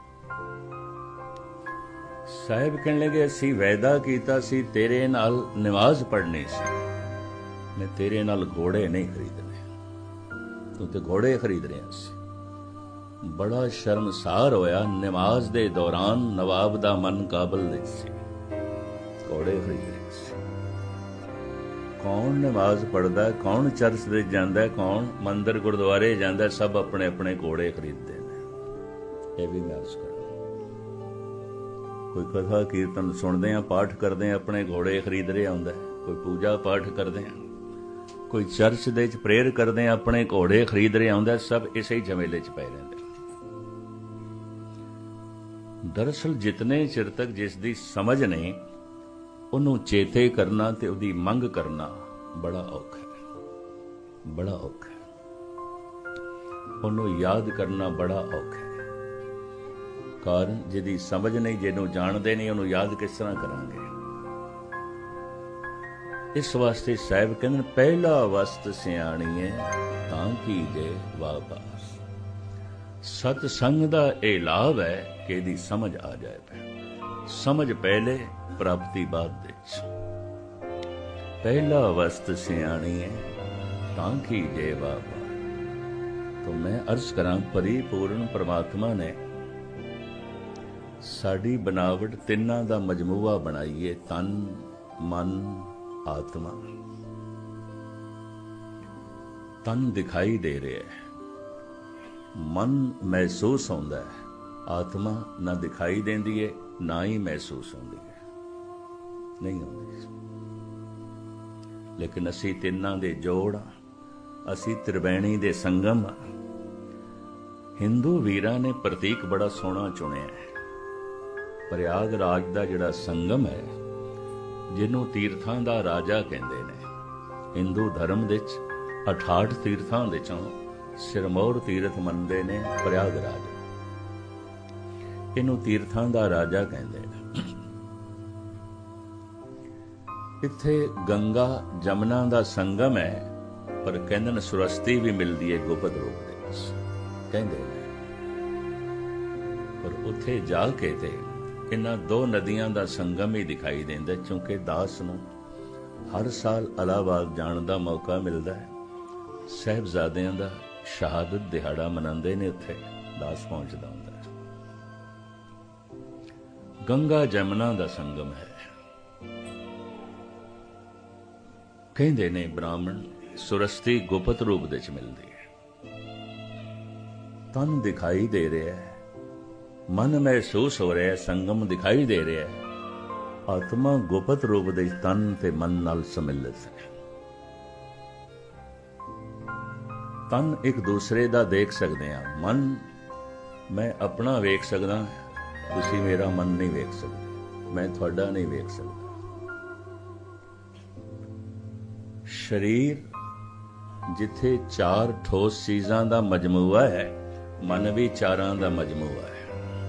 ਸਾਹਿਬ ਕਹਿਣ ਲੱਗੇ ਅਸੀਂ ਵਾਅਦਾ ਕੀਤਾ ਸੀ ਤੇਰੇ ਨਾਲ ਨਮਾਜ਼ ਪੜ੍ਹਨੀ ਸੀ, ਮੈਂ ਤੇਰੇ ਨਾਲ ਘੋੜੇ ਨਹੀਂ ਖਰੀਦਣੇ, ਤੂੰ ਤੇ ਘੋੜੇ ਖਰੀਦ ਰਿਹਾ ਸੀ। ਬੜਾ ਸ਼ਰਮਸਾਰ ਹੋਇਆ। ਨਮਾਜ਼ ਦੇ ਦੌਰਾਨ ਨਵਾਬ ਦਾ ਮਨ ਕਾਬਲ ਵਿੱਚ ਸੀ, ਘੋੜੇ ਖਰੀਦ ਰਿਹਾ ਸੀ। ਕੌਣ ਨਮਾਜ਼ ਪੜ੍ਹਦਾ, ਕੌਣ ਚਰਚ ਵਿੱਚ ਜਾਂਦਾ, ਕੌਣ ਮੰਦਿਰ ਗੁਰਦੁਆਰੇ ਜਾਂਦਾ, ਸਭ ਆਪਣੇ ਆਪਣੇ ਘੋੜੇ ਖਰੀਦਦੇ ਨੇ। ਇਹ ਵੀ ਮੈਂ ਅਰਜ਼ ਕਰਾਂ, ਕੋਈ ਕਥਾ ਕੀਰਤਨ ਸੁਣਦੇ ਆ, ਪਾਠ ਕਰਦੇ ਆ, ਆਪਣੇ ਘੋੜੇ ਖਰੀਦ ਰਿਹਾ ਹੁੰਦਾ। ਕੋਈ ਪੂਜਾ ਪਾਠ ਕਰਦੇ ਆ, ਕੋਈ ਚਰਚ ਦੇ ਵਿੱਚ ਪ੍ਰੇਅਰ ਕਰਦੇ ਆ, ਆਪਣੇ ਘੋੜੇ ਖਰੀਦ ਰਿਹਾ ਹੁੰਦਾ। ਸਭ ਇਸੇ ਹੀ ਝਮੇਲੇ ਚ ਪਏ ਰਹਿੰਦੇ। ਦਰਅਸਲ ਜਿਤਨੇ ਚਿਰ ਤੱਕ ਜਿਸ ਦੀ ਸਮਝ ਨਹੀਂ, ਉਹਨੂੰ ਚੇਤੇ ਕਰਨਾ ਤੇ ਉਹਦੀ ਮੰਗ ਕਰਨਾ ਬੜਾ ਔਖਾ ਹੈ, ਬੜਾ ਔਖਾ ਹੈ। ਉਹਨੂੰ ਯਾਦ ਕਰਨਾ ਬੜਾ ਔਖਾ ਹੈ। ਕਾਰਨ ਜਿਹਦੀ ਸਮਝ ਨਹੀਂ, ਜਿਹਨੂੰ ਜਾਣਦੇ ਨਹੀਂ, ਉਹਨੂੰ ਯਾਦ ਕਿਸ ਤਰ੍ਹਾਂ ਕਰਾਂਗੇ? ਇਸ ਵਾਸਤੇ ਸਾਹਿਬ ਕਹਿੰਦੇ ਪਹਿਲਾ ਵਸਤ ਸਿਆਣੀਏ ਤਾਂ ਕੀ ਜੇ ਵਾਪਸ। ਸਤ ਸੰਗ ਦਾ ਇਹ ਲਾਭ ਹੈ ਕਿ ਇਹਦੀ ਸਮਝ ਆ ਜਾਏ। ਸਮਝ ਪਹਿਲੇ, ਪ੍ਰਾਪਤੀ ਬਾਅਦ ਵਿੱਚ। ਪਹਿਲਾ ਵਸਤ ਸਿਆਣੀਏ ਤਾਂ ਕੀ ਜੇ ਵਾਪਸ। ਤਾਂ ਮੈਂ ਅਰਜ਼ ਕਰਾਂ ਪਰਿਪੂਰਨ ਪਰਮਾਤਮਾ ਨੇ ਸਾਡੀ ਬਣਾਵਟ ਤਿੰਨਾਂ ਦਾ ਮਜਮੂਆ ਬਣਾਈਏ, ਤਨ, ਮਨ, ਆਤਮਾ। ਤਨ ਦਿਖਾਈ ਦੇ ਰਿਹਾ ਹੈ, ਮਨ ਮਹਿਸੂਸ ਹੁੰਦਾ ਹੈ, ਆਤਮਾ ਨਾ ਦਿਖਾਈ ਦਿੰਦੀ ਹੈ ਨਾ ਹੀ ਮਹਿਸੂਸ ਹੁੰਦੀ ਹੈ, ਨਹੀਂ ਹੁੰਦੀ। ਲੇਕਿਨ ਅਸੀਂ ਤਿੰਨਾਂ ਦੇ ਜੋੜ ਹਾਂ, ਅਸੀਂ ਤ੍ਰਿਵੈਣੀ ਦੇ ਸੰਗਮ ਹਾਂ। ਹਿੰਦੂ ਵੀਰਾਂ ਨੇ ਪ੍ਰਤੀਕ ਬੜਾ ਸੋਹਣਾ ਚੁਣਿਆ ਹੈ। ਪ੍ਰਯਾਗ ਰਾਜ ਦਾ ਜਿਹੜਾ ਸੰਗਮ ਹੈ, ਜਿਹਨੂੰ ਤੀਰਥਾਂ ਦਾ ਰਾਜਾ ਕਹਿੰਦੇ ਨੇ। ਹਿੰਦੂ ਧਰਮ ਵਿੱਚ ਅਠਾਹਠ ਤੀਰਥਾਂ ਵਿੱਚੋਂ ਸਿਰਮੌਰ ਤੀਰਥ ਮੰਨਦੇ ਨੇ ਪ੍ਰਯਾਗ ਰਾਜ। ਇਹਨੂੰ ਤੀਰਥਾਂ ਦਾ ਰਾਜਾ ਕਹਿੰਦੇ ਨੇ। ਇੱਥੇ ਗੰਗਾ ਜਮਨਾ ਦਾ ਸੰਗਮ ਹੈ, ਪਰ ਕਹਿੰਦੇ ਨੇ ਸੁਰਸਤੀ ਵੀ ਮਿਲਦੀ ਹੈ ਗੁਪਤ ਰੂਪ ਦੇ ਵਿੱਚ, ਕਹਿੰਦੇ ਨੇ। ਪਰ ਉੱਥੇ ਜਾ ਕੇ ਤੇ ਇਹਨਾਂ ਦੋ ਨਦੀਆਂ ਦਾ ਸੰਗਮ ਹੀ ਦਿਖਾਈ ਦਿੰਦਾ, ਕਿਉਂਕਿ ਦਾਸ ਨੂੰ ਹਰ ਸਾਲ ਇਲਾਹਾਬਾਦ ਜਾਣ ਦਾ ਮੌਕਾ ਮਿਲਦਾ ਹੈ। ਸਾਹਿਬਜ਼ਾਦਿਆਂ ਦਾ ਸ਼ਹਾਦਤ ਦਿਹਾੜਾ ਮਨਾਉਂਦੇ ਨੇ, ਉੱਥੇ ਦਾਸ ਪਹੁੰਚਦਾ ਹੁੰਦਾ ਹੈ। ਗੰਗਾ ਜਮਨਾ ਦਾ ਸੰਗਮ ਹੈ। ਕਹਿੰਦੇ ਨੇ ਬ੍ਰਾਹਮਣ ਸੁਰਸਤੀ ਗੁਪਤ ਰੂਪ ਦੇ ਵਿੱਚ ਮਿਲਦੀ ਹੈ। ਤਨ ਦਿਖਾਈ ਦੇ ਰਿਹਾ ਹੈ, ਮਨ ਮਹਿਸੂਸ ਹੋ ਰਿਹਾ ਹੈ, ਸੰਗਮ ਦਿਖਾਈ ਦੇ ਰਿਹਾ ਹੈ। ਆਤਮਾ ਗੁਪਤ ਰੂਪ ਦੇ ਤਨ ਤੇ ਮਨ ਨਾਲ ਸਮਿਲਿਤ ਹੈ। ਤਨ ਇੱਕ ਦੂਸਰੇ ਦਾ ਦੇਖ ਸਕਦੇ ਹਾਂ, ਮਨ ਮੈਂ ਆਪਣਾ ਵੇਖ ਸਕਦਾ, ਤੁਸੀਂ ਮੇਰਾ ਮਨ ਨਹੀਂ ਵੇਖ ਸਕਦੇ, ਮੈਂ ਤੁਹਾਡਾ ਨਹੀਂ ਵੇਖ ਸਕਦਾ। ਸਰੀਰ ਜਿੱਥੇ ਚਾਰ ਠੋਸ ਚੀਜ਼ਾਂ ਦਾ ਮਜਮੂਆ ਹੈ, ਮਨ ਵੀ ਚਾਰਾਂ ਦਾ ਮਜਮੂਆ ਹੈ।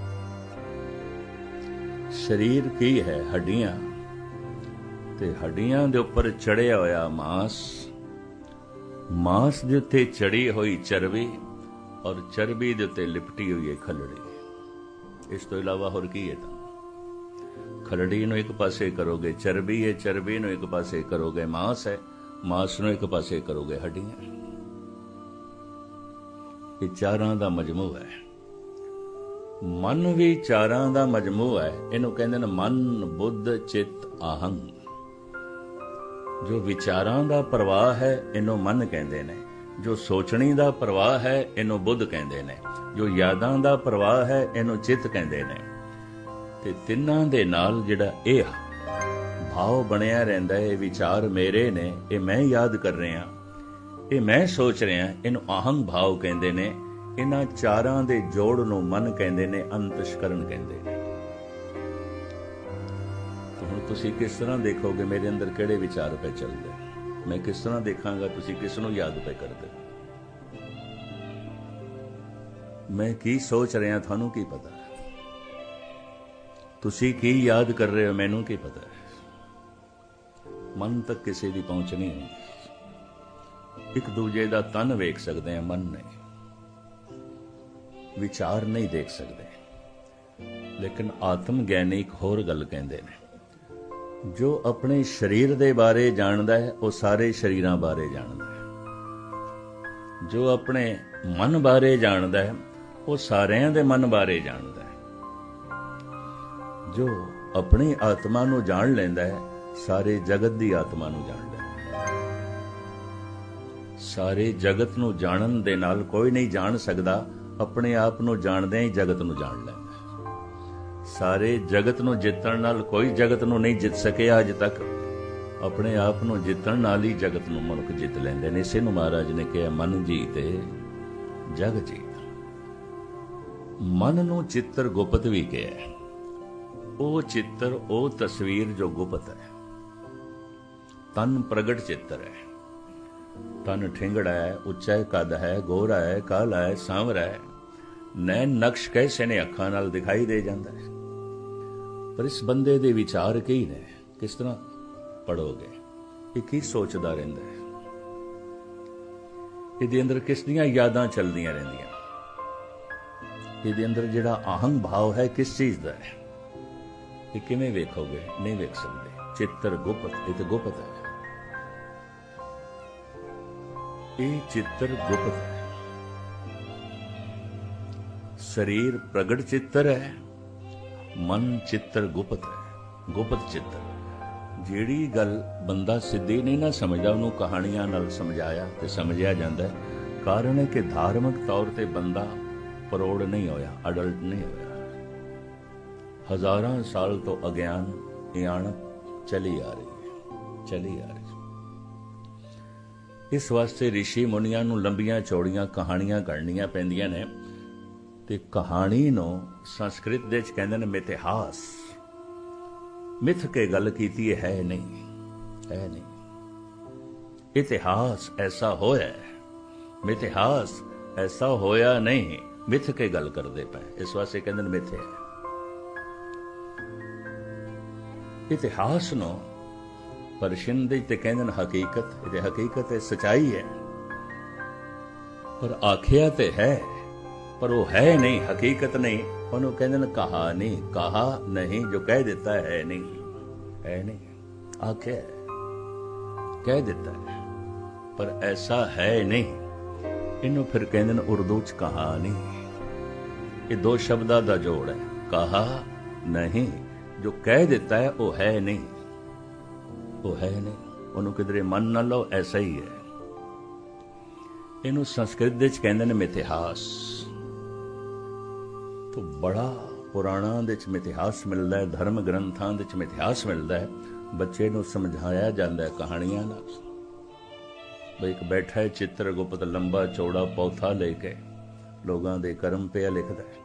ਸਰੀਰ ਕੀ ਹੈ? ਹੱਡੀਆਂ, ਤੇ ਹੱਡੀਆਂ ਦੇ ਉੱਪਰ ਚੜਿਆ ਹੋਇਆ ਮਾਸ, ਮਾਸ ਦੇ ਉੱਤੇ ਚੜੀ ਹੋਈ ਚਰਬੀ ਔਰ ਚਰਬੀ ਦੇ ਉੱਤੇ ਲਿਪਟੀ ਹੋਈ ਹੈ ਖਲੜੀ। ਇਸ ਤੋਂ ਇਲਾਵਾ ਹੋਰ ਕੀ ਹੈ? ਤਾਂ ਖਲੜੀ ਨੂੰ ਇੱਕ ਪਾਸੇ ਕਰੋਗੇ ਚਰਬੀ ਹੈ, ਚਰਬੀ ਨੂੰ ਇੱਕ ਪਾਸੇ ਕਰੋਗੇ ਮਾਸ ਹੈ, ਮਾਸ ਨੂੰ ਇੱਕ ਪਾਸੇ ਕਰੋਗੇ ਹੱਡੀਆਂ। ਇਹ ਚਾਰਾਂ ਦਾ ਮਜਮੂ ਹੈ। ਮਨ ਵੀ ਚਾਰਾਂ ਦਾ ਮਜਮੂ ਹੈ। ਇਹਨੂੰ ਕਹਿੰਦੇ ਨੇ ਮਨ, ਬੁੱਧ, ਚਿੱਤ, ਆਹੰਗ। ਜੋ ਵਿਚਾਰਾਂ ਦਾ ਪ੍ਰਵਾਹ ਹੈ ਇਹਨੂੰ ਮਨ ਕਹਿੰਦੇ ਨੇ, ਜੋ ਸੋਚਣੀ ਦਾ ਪ੍ਰਵਾਹ ਹੈ ਇਹਨੂੰ ਬੁੱਧ ਕਹਿੰਦੇ ਨੇ, ਜੋ ਯਾਦਾਂ ਦਾ ਪ੍ਰਵਾਹ ਹੈ ਇਹਨੂੰ ਚਿੱਤ ਕਹਿੰਦੇ ਨੇ। ਤੇ ਤਿੰਨਾਂ ਦੇ ਨਾਲ ਜਿਹੜਾ ਇਹ ਭਾਵ ਬਣਿਆ ਰਹਿੰਦਾ ਹੈ, ਇਹ ਵਿਚਾਰ ਮੇਰੇ ਨੇ, ਇਹ ਮੈਂ ਯਾਦ ਕਰ ਰਿਹਾ, ਇਹ ਮੈਂ ਸੋਚ ਰਿਹਾ, ਇਹਨੂੰ ਆਹੰਗ ਭਾਵ ਕਹਿੰਦੇ ਨੇ। ਇਹਨਾਂ ਚਾਰਾਂ ਦੇ ਜੋੜ ਨੂੰ ਮਨ ਕਹਿੰਦੇ ਨੇ, ਅੰਤਸ਼ਕਰਨ ਕਹਿੰਦੇ ਨੇ। ਹੁਣ ਤੁਸੀਂ ਕਿਸ ਤਰ੍ਹਾਂ ਦੇਖੋਗੇ ਮੇਰੇ ਅੰਦਰ ਕਿਹੜੇ ਵਿਚਾਰ ਪੈ ਚੱਲਦੇ? ਮੈਂ ਕਿਸ ਤਰ੍ਹਾਂ ਦੇਖਾਂਗਾ ਤੁਸੀਂ ਕਿਸ ਨੂੰ ਯਾਦ ਪੈ ਕਰਦੇ? ਮੈਂ ਕੀ ਸੋਚ ਰਿਹਾ ਤੁਹਾਨੂੰ ਕੀ ਪਤਾ? ਤੁਸੀਂ ਕੀ ਯਾਦ ਕਰ ਰਹੇ ਹੋ ਮੈਨੂੰ ਕੀ ਪਤਾ? ਮਨ ਤੱਕ ਕਿਸੇ ਦੀ ਪਹੁੰਚ ਨਹੀਂ ਹੁੰਦੀ। ਇੱਕ ਦੂਜੇ ਦਾ ਤਨ ਵੇਖ ਸਕਦੇ ਹਾਂ, ਮਨ ਨਹੀਂ। ਵਿਚਾਰ ਨਹੀਂ ਦੇਖ ਸਕਦੇ। ਲੇਕਿਨ ਆਤਮ ਗਿਆਨੀ ਇੱਕ ਹੋਰ ਗੱਲ ਕਹਿੰਦੇ ਨੇ, ਜੋ ਆਪਣੇ ਸਰੀਰ ਦੇ ਬਾਰੇ ਜਾਣਦਾ ਹੈ ਉਹ ਸਾਰੇ ਸਰੀਰਾਂ ਬਾਰੇ ਜਾਣਦਾ ਹੈ। ਜੋ ਆਪਣੇ ਮਨ ਬਾਰੇ ਜਾਣਦਾ ਹੈ ਉਹ ਸਾਰਿਆਂ ਦੇ ਮਨ ਬਾਰੇ ਜਾਣਦਾ ਹੈ। ਜੋ ਆਪਣੀ ਆਤਮਾ ਨੂੰ ਜਾਣ ਲੈਂਦਾ ਹੈ ਸਾਰੇ ਜਗਤ ਦੀ ਆਤਮਾ ਨੂੰ ਜਾਣਦਾ ਹੈ। ਸਾਰੇ ਜਗਤ ਨੂੰ ਜਾਣਨ ਦੇ ਨਾਲ ਕੋਈ ਨਹੀਂ ਜਾਣ ਸਕਦਾ, ਆਪਣੇ ਆਪ ਨੂੰ ਜਾਣਦਿਆਂ ਹੀ ਜਗਤ ਨੂੰ ਜਾਣ ਲੈਂਦਾ। ਸਾਰੇ ਜਗਤ ਨੂੰ ਜਿੱਤਣ ਨਾਲ ਕੋਈ ਜਗਤ ਨੂੰ ਨਹੀਂ ਜਿੱਤ ਸਕਿਆ ਅੱਜ ਤੱਕ। ਆਪਣੇ ਆਪ ਨੂੰ ਜਿੱਤਣ ਨਾਲ ਹੀ ਜਗਤ ਨੂੰ ਮਨੁੱਖ ਜਿੱਤ ਲੈਂਦੇ ਨੇ। ਇਸੇ ਨੂੰ ਮਹਾਰਾਜ ਨੇ ਕਿਹਾ ਮਨ ਜੀਤੇ ਜਗ ਜੀਤ। ਮਨ ਨੂੰ ਚਿੱਤਰ ਗੁਪਤ ਵੀ ਕਿਹਾ। ਉਹ ਚਿੱਤਰ, ਉਹ ਤਸਵੀਰ ਜੋ ਗੁਪਤ ਹੈ। ਤਨ ਪ੍ਰਗਟ ਚਿੱਤਰ ਹੈ। ਤਨ ਠਿੰਗੜਾ ਹੈ, ਉੱਚਾ ਹੈ, ਕੱਦ ਹੈ, ਗੋਰਾ ਹੈ, ਕਾਲਾ ਹੈ, ਸਾਂਵਰਾ ਹੈ। ਨੈਣ ਨਕਸ਼ ਕੈਸੇ ਨੇ ਅੱਖਾਂ ਨਾਲ ਦਿਖਾਈ ਦੇ ਜਾਂਦਾ ਹੈ। ਪਰ ਇਸ ਬੰਦੇ ਦੇ ਵਿਚਾਰ ਕੀ ਨੇ? ਕਿਸ ਤਰ੍ਹਾਂ ਪੜੋਗੇ? ਇਹ ਕੀ ਸੋਚਦਾ ਰਹਿੰਦਾ ਹੈ? ਇਹਦੇ ਅੰਦਰ ਕਿਸ ਦੀਆਂ ਯਾਦਾਂ ਚੱਲਦੀਆਂ ਰਹਿੰਦੀਆਂ? ਇਹਦੇ ਅੰਦਰ ਜਿਹੜਾ ਆਹੰਗ ਭਾਵ ਹੈ ਕਿਸ ਚੀਜ਼ ਦਾ ਹੈ? ਇਹ ਕਿਵੇਂ ਵੇਖੋਗੇ? ਨਹੀਂ ਵੇਖ ਸਕਦੇ। ਚਿੱਤਰ ਗੁਪਤ, ਇਹ ਤਾਂ ਗੁਪਤ ਹੈ। ਇਹ ਚਿੱਤਰ ਗੁਪਤ ਹੈ। ਸਰੀਰ ਪ੍ਰਗਟ ਚਿੱਤਰ ਹੈ, ਮਨ ਚਿੱਤਰ ਗੁਪਤ ਹੈ। ਗੁਪਤ ਚਿੱਤਰ ਜਿਹੜੀ ਗੱਲ ਬੰਦਾ ਸਿੱਧੀ ਨਹੀਂ ਨਾ ਸਮਝਦਾ, ਉਹਨੂੰ ਕਹਾਣੀਆਂ ਨਾਲ ਸਮਝਾਇਆ ਤੇ ਸਮਝਿਆ ਜਾਂਦਾ ਹੈ। ਕਾਰਨ ਹੈ ਕਿ ਧਾਰਮਿਕ ਤੌਰ ਤੇ ਬੰਦਾ ਪਰੋੜ ਨਹੀਂ ਹੋਇਆ, ਅਡਲਟ ਨਹੀਂ ਹੋਇਆ। ਹਜ਼ਾਰਾਂ ਸਾਲ ਤੋਂ ਅਗਿਆਨ ਇਆਣਤ ਚਲੀ ਆ ਰਹੀ ਹੈ, ਚਲੀ ਆ ਰਹੀ ਹੈ। ਇਸ ਵਾਸਤੇ ਰਿਸ਼ੀ ਮੁਨੀਆਂ ਨੂੰ ਲੰਬੀਆਂ ਚੌੜੀਆਂ ਕਹਾਣੀਆਂ ਕਰਨੀਆਂ ਪੈਂਦੀਆਂ ਨੇ। ਤੇ ਕਹਾਣੀ ਨੂੰ ਸੰਸਕ੍ਰਿਤ ਦੇ ਵਿੱਚ ਕਹਿੰਦੇ ਨੇ ਮਿਥਿਹਾਸ। ਮਿਥ ਕੇ ਗੱਲ ਕੀਤੀ ਹੈ ਨਹੀਂ, ਹੈ ਨਹੀਂ। ਇਤਿਹਾਸ ਐਸਾ ਹੋਇਆ, ਮਿਥਿਹਾਸ ਐਸਾ ਹੋਇਆ ਨਹੀਂ। ਮਿਥ ਕੇ ਗੱਲ ਕਰਦੇ ਪਏ, ਇਸ ਵਾਸਤੇ ਕਹਿੰਦੇ ਨੇ ਮਿਥ ਹੈ। ਇਤਿਹਾਸ ਨੂੰ ਪਰਸ਼ੀਨ ਦੇ ਤੇ ਕਹਿੰਦੇ ਨੇ ਹਕੀਕਤ। ਇਹ ਹਕੀਕਤ ਹੈ, ਸਚਾਈ ਹੈ। ਪਰ ਆਖਿਆ ਤੇ ਹੈ, ਪਰ ਉਹ ਹੈ ਨਹੀਂ, ਹਕੀਕਤ ਨਹੀਂ। ਉਹਨੂੰ ਕਹਿੰਦੇ ਨੇ ਕਹਾਣੀ। ਕਹਾ ਨਹੀਂ, ਜੋ ਕਹਿ ਦਿੱਤਾ ਹੈ ਨਹੀਂ, ਹੈ ਨਹੀਂ। ਆਖਿਆ ਕਹਿ ਦਿੱਤਾ ਹੈ ਪਰ ਐਸਾ ਹੈ ਨਹੀਂ। ਇਹਨੂੰ ਫਿਰ ਕਹਿੰਦੇ ਨੇ ਉਰਦੂ ਚ ਕਹਾਣੀ। ਇਹ ਦੋ ਸ਼ਬਦਾਂ ਦਾ ਜੋੜ ਹੈ, ਕਹਾ ਨਹੀਂ। ਜੋ ਕਹਿ ਦਿੱਤਾ ਹੈ ਉਹ ਹੈ ਨਹੀਂ, ਉਹ ਹੈ ਨਹੀਂ। ਉਹਨੂੰ ਕਿਧਰੇ ਮੰਨ ਨਾ ਲਓ, ਐਸਾ ਹੀ ਹੈ। ਇਹਨੂੰ ਸੰਸਕ੍ਰਿਤ ਦੇ ਵਿੱਚ ਕਹਿੰਦੇ ਨੇ ਮਿਥਿਹਾਸ। ਤੋਂ ਬੜਾ ਪੁਰਾਣਾ ਦੇ ਵਿੱਚ ਮਿਥਿਹਾਸ ਮਿਲਦਾ ਹੈ, ਧਰਮ ਗ੍ਰੰਥਾਂ ਦੇ ਵਿੱਚ ਮਿਥਿਹਾਸ ਮਿਲਦਾ ਹੈ। ਬੱਚੇ ਨੂੰ ਸਮਝਾਇਆ ਜਾਂਦਾ ਹੈ ਕਹਾਣੀਆਂ ਨਾਲ। ਬਈ ਇੱਕ ਬੈਠਾ ਹੈ ਚਿੱਤਰ ਗੁਪਤ, ਲੰਬਾ ਚੌੜਾ ਪੌਥਾ ਲੈ ਕੇ ਲੋਕਾਂ ਦੇ ਕਰਮ ਪਿਆ ਲਿਖਦਾ ਹੈ।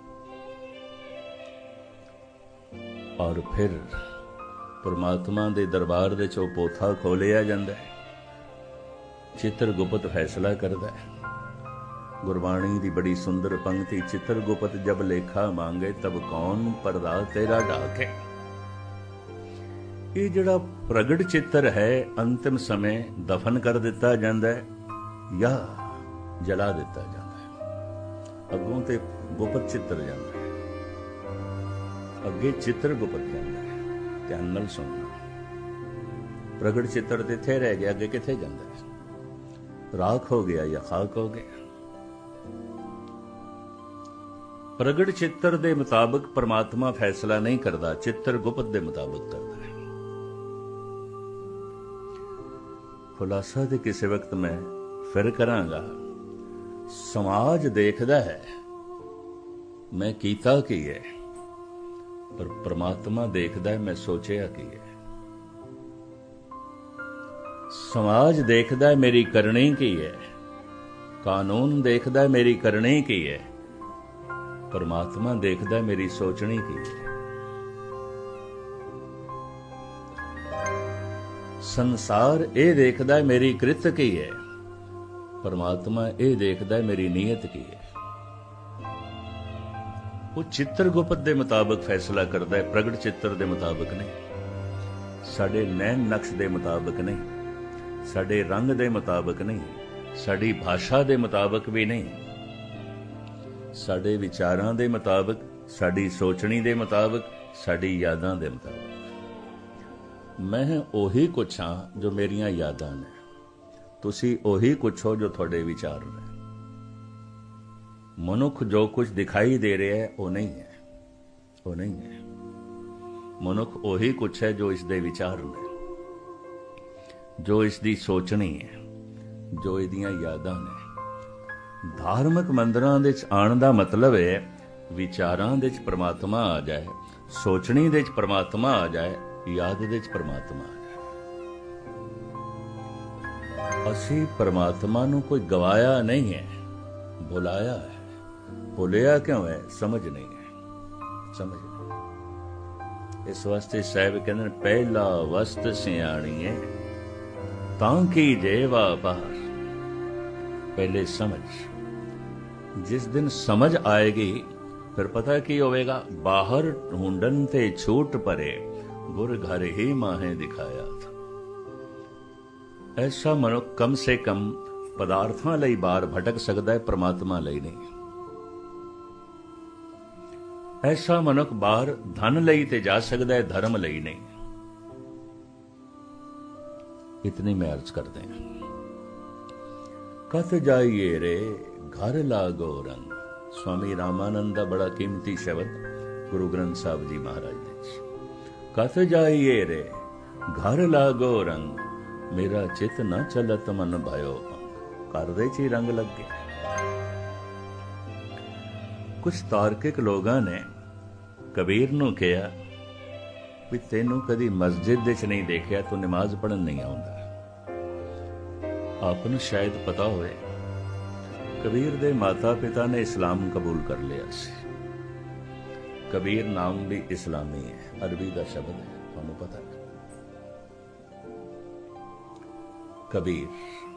ਔਰ ਫਿਰ ਪਰਮਾਤਮਾ ਦੇ ਦਰਬਾਰ ਦੇ ਵਿੱਚ ਉਹ ਪੋਥਾ ਖੋਲਿਆ ਜਾਂਦਾ ਹੈ। ਚਿੱਤਰ ਗੁਪਤ ਫੈਸਲਾ ਕਰਦਾ ਹੈ। ਗੁਰਬਾਣੀ ਦੀ ਬੜੀ ਸੁੰਦਰ ਪੰਕਤੀ, ਚਿੱਤਰ ਗੁਪਤ ਜਬ ਲੇਖਾ ਮੰਗੇ ਤਬ ਕੌਣ ਪਰਦਾ ਤੇਰਾ ਢਾਕੇ। ਇਹ ਜਿਹੜਾ ਪ੍ਰਗਟ ਚਿੱਤਰ ਹੈ ਅੰਤਿਮ ਸਮੇਂ ਦਫਨ ਕਰ ਦਿੱਤਾ ਜਾਂਦਾ ਹੈ। ਜਾਂ ਜਲਾ ਦਿੱਤਾ ਜਾਂਦਾ ਹੈ। ਅੱਗੋਂ ਤੇ ਗੁਪਤ ਚਿੱਤਰ ਜਾਂਦਾ ਹੈ, ਅੱਗੇ ਚਿੱਤਰ ਗੁਪਤ ਜਾਂਦਾ ਹੈ। ਧਿਆਨ ਨਾਲ ਸੁਣਨਾ। ਪ੍ਰਗਟ ਚਿੱਤਰ ਤੇ ਇੱਥੇ ਰਹਿ ਗਿਆ, ਅੱਗੇ ਕਿੱਥੇ ਜਾਂਦਾ ਹੈ? ਰਾਖ ਹੋ ਗਿਆ ਜਾਂ ਖਾਕ ਹੋ ਗਿਆ। ਪ੍ਰਗਟ ਚਿੱਤਰ ਦੇ ਮੁਤਾਬਕ ਪਰਮਾਤਮਾ ਫੈਸਲਾ ਨਹੀਂ ਕਰਦਾ, ਚਿੱਤਰ ਗੁਪਤ ਦੇ ਮੁਤਾਬਕ ਕਰਦਾ ਹੈ। ਖੁਲਾਸਾ ਤੇ ਕਿਸੇ ਵਕਤ ਮੈਂ ਫਿਰ ਕਰਾਂਗਾ। ਸਮਾਜ ਦੇਖਦਾ ਹੈ ਮੈਂ ਕੀਤਾ ਕੀ ਹੈ, ਪਰ ਪਰਮਾਤਮਾ ਦੇਖਦਾ ਹੈ ਮੈਂ ਸੋਚਿਆ ਕੀ ਹੈ। ਸਮਾਜ ਦੇਖਦਾ ਹੈ ਮੇਰੀ ਕਰਨੀ ਕੀ ਹੈ, ਕਾਨੂੰਨ ਦੇਖਦਾ ਹੈ ਮੇਰੀ ਕਰਨੀ ਕੀ ਹੈ, ਪਰਮਾਤਮਾ ਦੇਖਦਾ ਹੈ ਮੇਰੀ ਸੋਚਣੀ ਕੀ ਹੈ। ਸੰਸਾਰ ਇਹ ਦੇਖਦਾ ਹੈ ਮੇਰੀ ਕ੍ਰਿਤ ਕੀ ਹੈ, ਪਰਮਾਤਮਾ ਇਹ ਦੇਖਦਾ ਹੈ ਮੇਰੀ ਨੀਅਤ ਕੀ ਹੈ। ਉਹ ਚਿੱਤਰ ਗੁਪਤ ਦੇ ਮੁਤਾਬਕ ਫੈਸਲਾ ਕਰਦਾ ਹੈ, ਪ੍ਰਗਟ ਚਿੱਤਰ ਦੇ ਮੁਤਾਬਕ ਨਹੀਂ, ਸਾਡੇ ਨੈਣ ਨਕਸ਼ ਦੇ ਮੁਤਾਬਕ ਨਹੀਂ, ਸਾਡੇ ਰੰਗ ਦੇ ਮੁਤਾਬਕ ਨਹੀਂ, ਸਾਡੀ ਭਾਸ਼ਾ ਦੇ ਮੁਤਾਬਕ ਵੀ ਨਹੀਂ, ਸਾਡੇ ਵਿਚਾਰਾਂ ਦੇ ਮੁਤਾਬਕ, ਸਾਡੀ ਸੋਚਣੀ ਦੇ ਮੁਤਾਬਕ, ਸਾਡੀ ਯਾਦਾਂ ਦੇ ਮੁਤਾਬਕ। ਮੈਂ ਉਹੀ ਕੁਛ ਹਾਂ ਜੋ ਮੇਰੀਆਂ ਯਾਦਾਂ ਨੇ, ਤੁਸੀਂ ਉਹੀ ਕੁਛ ਹੋ ਜੋ ਤੁਹਾਡੇ ਵਿਚਾਰ ਨੇ। ਮਨੁੱਖ ਜੋ ਕੁਝ ਦਿਖਾਈ ਦੇ ਰਿਹਾ ਹੈ ਉਹ ਨਹੀਂ ਹੈ, ਉਹ ਨਹੀਂ ਹੈ। ਮਨੁੱਖ ਉਹੀ ਕੁਛ ਹੈ ਜੋ ਇਸ ਦੇ ਵਿਚਾਰ ਨੇ, ਜੋ ਇਸ ਦੀ ਸੋਚਣੀ ਹੈ, ਜੋ ਇਹਦੀਆਂ ਯਾਦਾਂ ਨੇ। ਧਾਰਮਿਕ ਮੰਦਿਰਾਂ ਦੇ ਵਿੱਚ ਆਉਣ ਦਾ ਮਤਲਬ ਹੈ ਵਿਚਾਰਾਂ ਦੇ ਵਿੱਚ ਪਰਮਾਤਮਾ ਆ ਜਾਏ, ਸੋਚਣੀ ਦੇ ਵਿੱਚ ਪਰਮਾਤਮਾ ਆ ਜਾਏ, ਯਾਦ ਦੇ ਵਿੱਚ ਪਰਮਾਤਮਾ ਆ ਜਾਏ। ਅਸੀਂ ਪਰਮਾਤਮਾ ਨੂੰ ਕੋਈ ਗਵਾਇਆ ਨਹੀਂ ਹੈ, ਭੁਲਾਇਆ ਹੈ। ਭੁਲਿਆ ਕਿਉਂ ਹੈ? ਸਮਝ ਨਹੀਂ ਹੈ, ਸਮਝ ਨਹੀਂ। ਇਸ ਵਾਸਤੇ ਸਾਹਿਬ ਕਹਿੰਦੇ ਨੇ ਪਹਿਲਾ ਵਸਤ ਸਿਆਣੀਏ ਤਾਂ ਕੀ ਜੇ ਵਾਪਾਰ। ਪਹਿਲੇ ਸਮਝ, ਜਿਸ ਦਿਨ ਸਮਝ ਆਏਗੀ ਫਿਰ ਪਤਾ ਕੀ ਹੋਵੇਗਾ। ਬਾਹਰ ਢੂੰਡਨ ਤੇ ਛੂਟ ਪਰੇ, ਗੁਰ ਘਰ ਹੀ ਮਾਹੇ ਦਿਖਾਇਆ ਥਾ। ਐਸਾ ਮਨੁੱਖ ਕਮ ਸੇ ਕਮ ਪਦਾਰਥਾਂ ਲਈ ਬਾਹਰ ਭਟਕ ਸਕਦਾ ਹੈ, ਪਰਮਾਤਮਾ ਲਈ ਨਹੀਂ। ਐਸਾ ਮਨੁੱਖ ਬਾਹਰ ਧਨ ਲਈ ਤੇ ਜਾ ਸਕਦਾ ਹੈ, ਧਰਮ ਲਈ ਨਹੀਂ। ਇਤਨੀ ਮੈਂ ਅਰਜ਼ ਕਰਦੇ ਹਾਂ। ਕਤ ਜਾਈਏ ਰੇ ਘਰ ਲਾਗੋ ਰੰਗ। ਸਵਾਮੀ ਰਾਮਾਨੰਦ ਦਾ ਬੜਾ ਕੀਮਤੀ ਸ਼ਬਦ ਗੁਰੂ ਗ੍ਰੰਥ ਸਾਹਿਬ ਜੀ ਮਹਾਰਾਜ ਦੇ ਵਿੱਚ। ਕਤ ਜਾਈਏ ਰੇ ਘਰ ਲਾਗੋ ਰੰਗ, ਮੇਰਾ ਚਿਤ ਨਾ ਚਲਤ ਮਨ ਭਇਓ ਭੰਗ। ਘਰ ਦੇ ਚ ਹੀ ਰੰਗ ਲੱਗ ਗਿਆ। ਕੁਝ ਤਾਰਕਿਕ ਲੋਕਾਂ ਨੇ ਕਬੀਰ ਨੂੰ ਕਿਹਾ ਵੀ ਤੈਨੂੰ ਕਦੀ ਮਸਜਿਦ ਦੇ ਚ ਨਹੀਂ ਦੇਖਿਆ, ਤੂੰ ਨਮਾਜ਼ ਪੜ੍ਹਨ ਨਹੀਂ ਆਉਂਦਾ। ਆਪ ਨੂੰ ਸ਼ਾਇਦ ਪਤਾ ਹੋਵੇ ਕਬੀਰ ਦੇ ਮਾਤਾ ਪਿਤਾ ਨੇ ਇਸਲਾਮ ਕਬੂਲ ਕਰ ਲਿਆ ਸੀ। ਕਬੀਰ ਨਾਮ ਵੀ ਇਸਲਾਮੀ ਹੈ, ਅਰਬੀ ਦਾ ਸ਼ਬਦ ਹੈ, ਤੁਹਾਨੂੰ ਪਤਾ ਹੈ। ਕਬੀਰ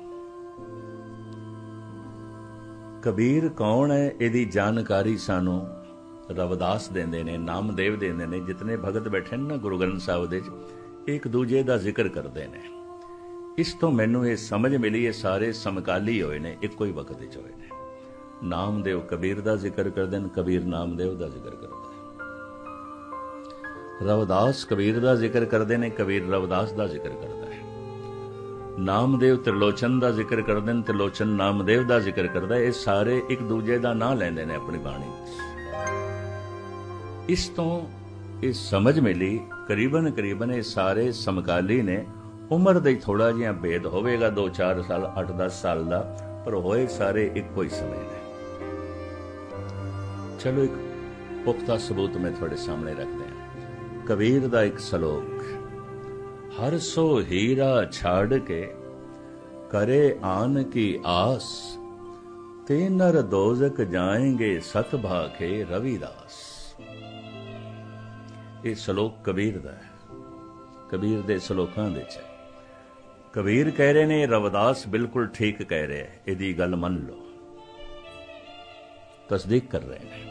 ਕਬੀਰ ਕੌਣ ਹੈ? ਇਹਦੀ ਜਾਣਕਾਰੀ ਸਾਨੂੰ ਰਵਿਦਾਸ ਦਿੰਦੇ ਨੇ, ਨਾਮਦੇਵ ਦਿੰਦੇ ਨੇ। ਜਿਤਨੇ ਭਗਤ ਬੈਠੇ ਨੇ ਨਾ ਗੁਰੂ ਗ੍ਰੰਥ ਸਾਹਿਬ ਦੇ ਵਿੱਚ, ਇੱਕ ਦੂਜੇ ਦਾ ਜ਼ਿਕਰ ਕਰਦੇ ਨੇ। ਇਸ ਤੋਂ ਮੈਨੂੰ ਇਹ ਸਮਝ ਮਿਲੀ ਇਹ ਸਾਰੇ ਸਮਕਾਲੀ ਹੋਏ ਨੇ, ਇੱਕੋ ਹੀ ਵਕਤ ਵਿੱਚ ਹੋਏ ਨੇ। ਨਾਮਦੇਵ ਕਬੀਰ ਦਾ ਜ਼ਿਕਰ ਕਰਦੇ ਨੇ, ਕਬੀਰ ਨਾਮਦੇਵ ਦਾ ਜ਼ਿਕਰ ਕਰਦਾ ਹੈ। ਰਵਿਦਾਸ ਕਬੀਰ ਦਾ ਜ਼ਿਕਰ ਕਰਦੇ ਨੇ, ਕਬੀਰ ਰਵਿਦਾਸ ਦਾ ਜ਼ਿਕਰ ਕਰਦਾ ਹੈ। ਨਾਮਦੇਵ ਤ੍ਰਿਲੋਚਨ ਦਾ ਜ਼ਿਕਰ ਕਰਦੇ ਨੇ, ਤ੍ਰਿਲੋਚਨ ਨਾਮਦੇਵ ਦਾ ਜ਼ਿਕਰ ਕਰਦਾ ਹੈ। ਇਹ ਸਾਰੇ ਇੱਕ ਦੂਜੇ ਦਾ ਨਾਂ ਲੈਂਦੇ ਨੇ ਆਪਣੀ ਬਾਣੀ ਵਿੱਚ। ਇਸ ਤੋਂ ਇਹ ਸਮਝ ਮਿਲੀ ਕਰੀਬਨ ਕਰੀਬਨ ਇਹ ਸਾਰੇ ਸਮਕਾਲੀ ਨੇ। ਉਮਰ ਦਾ ਹੀ ਥੋੜਾ ਜਿਹਾ ਭੇਦ ਹੋਵੇਗਾ, ਦੋ ਚਾਰ ਸਾਲ, ਅੱਠ ਦਸ ਸਾਲ ਦਾ, ਪਰ ਹੋਏ ਸਾਰੇ ਇੱਕੋ ਹੀ ਸਮੇਂ ਨੇ। ਚਲੋ ਇੱਕ ਪੁਖਤਾ ਸਬੂਤ ਮੈਂ ਤੁਹਾਡੇ ਸਾਹਮਣੇ ਰੱਖਦੇ ਹਾਂ। ਕਬੀਰ ਦਾ ਇੱਕ ਸਲੋਕ, ਹਰ ਸੋ ਹੀਰਾ ਛਾੜ ਕੇ ਕਰੇ ਆਨ ਕੀ ਆਸ, ਤੇ ਨਰ ਦੋਜ਼ਕ ਜਾਏਂਗੇ ਸਤ ਭਾਖੇ ਰਵਿਦਾਸ। ਇਹ ਸਲੋਕ ਕਬੀਰ ਦਾ ਹੈ, ਕਬੀਰ ਦੇ ਸਲੋਕਾਂ ਦੇ ਚ। ਕਬੀਰ ਕਹਿ ਰਹੇ ਨੇ, ਰਵਿਦਾਸ ਬਿਲਕੁਲ ਠੀਕ ਕਹਿ ਰਿਹਾ ਹੈ, ਇਹਦੀ ਗੱਲ ਮੰਨ ਲਓ। ਤਸਦੀਕ ਕਰ ਰਹੇ ਨੇ।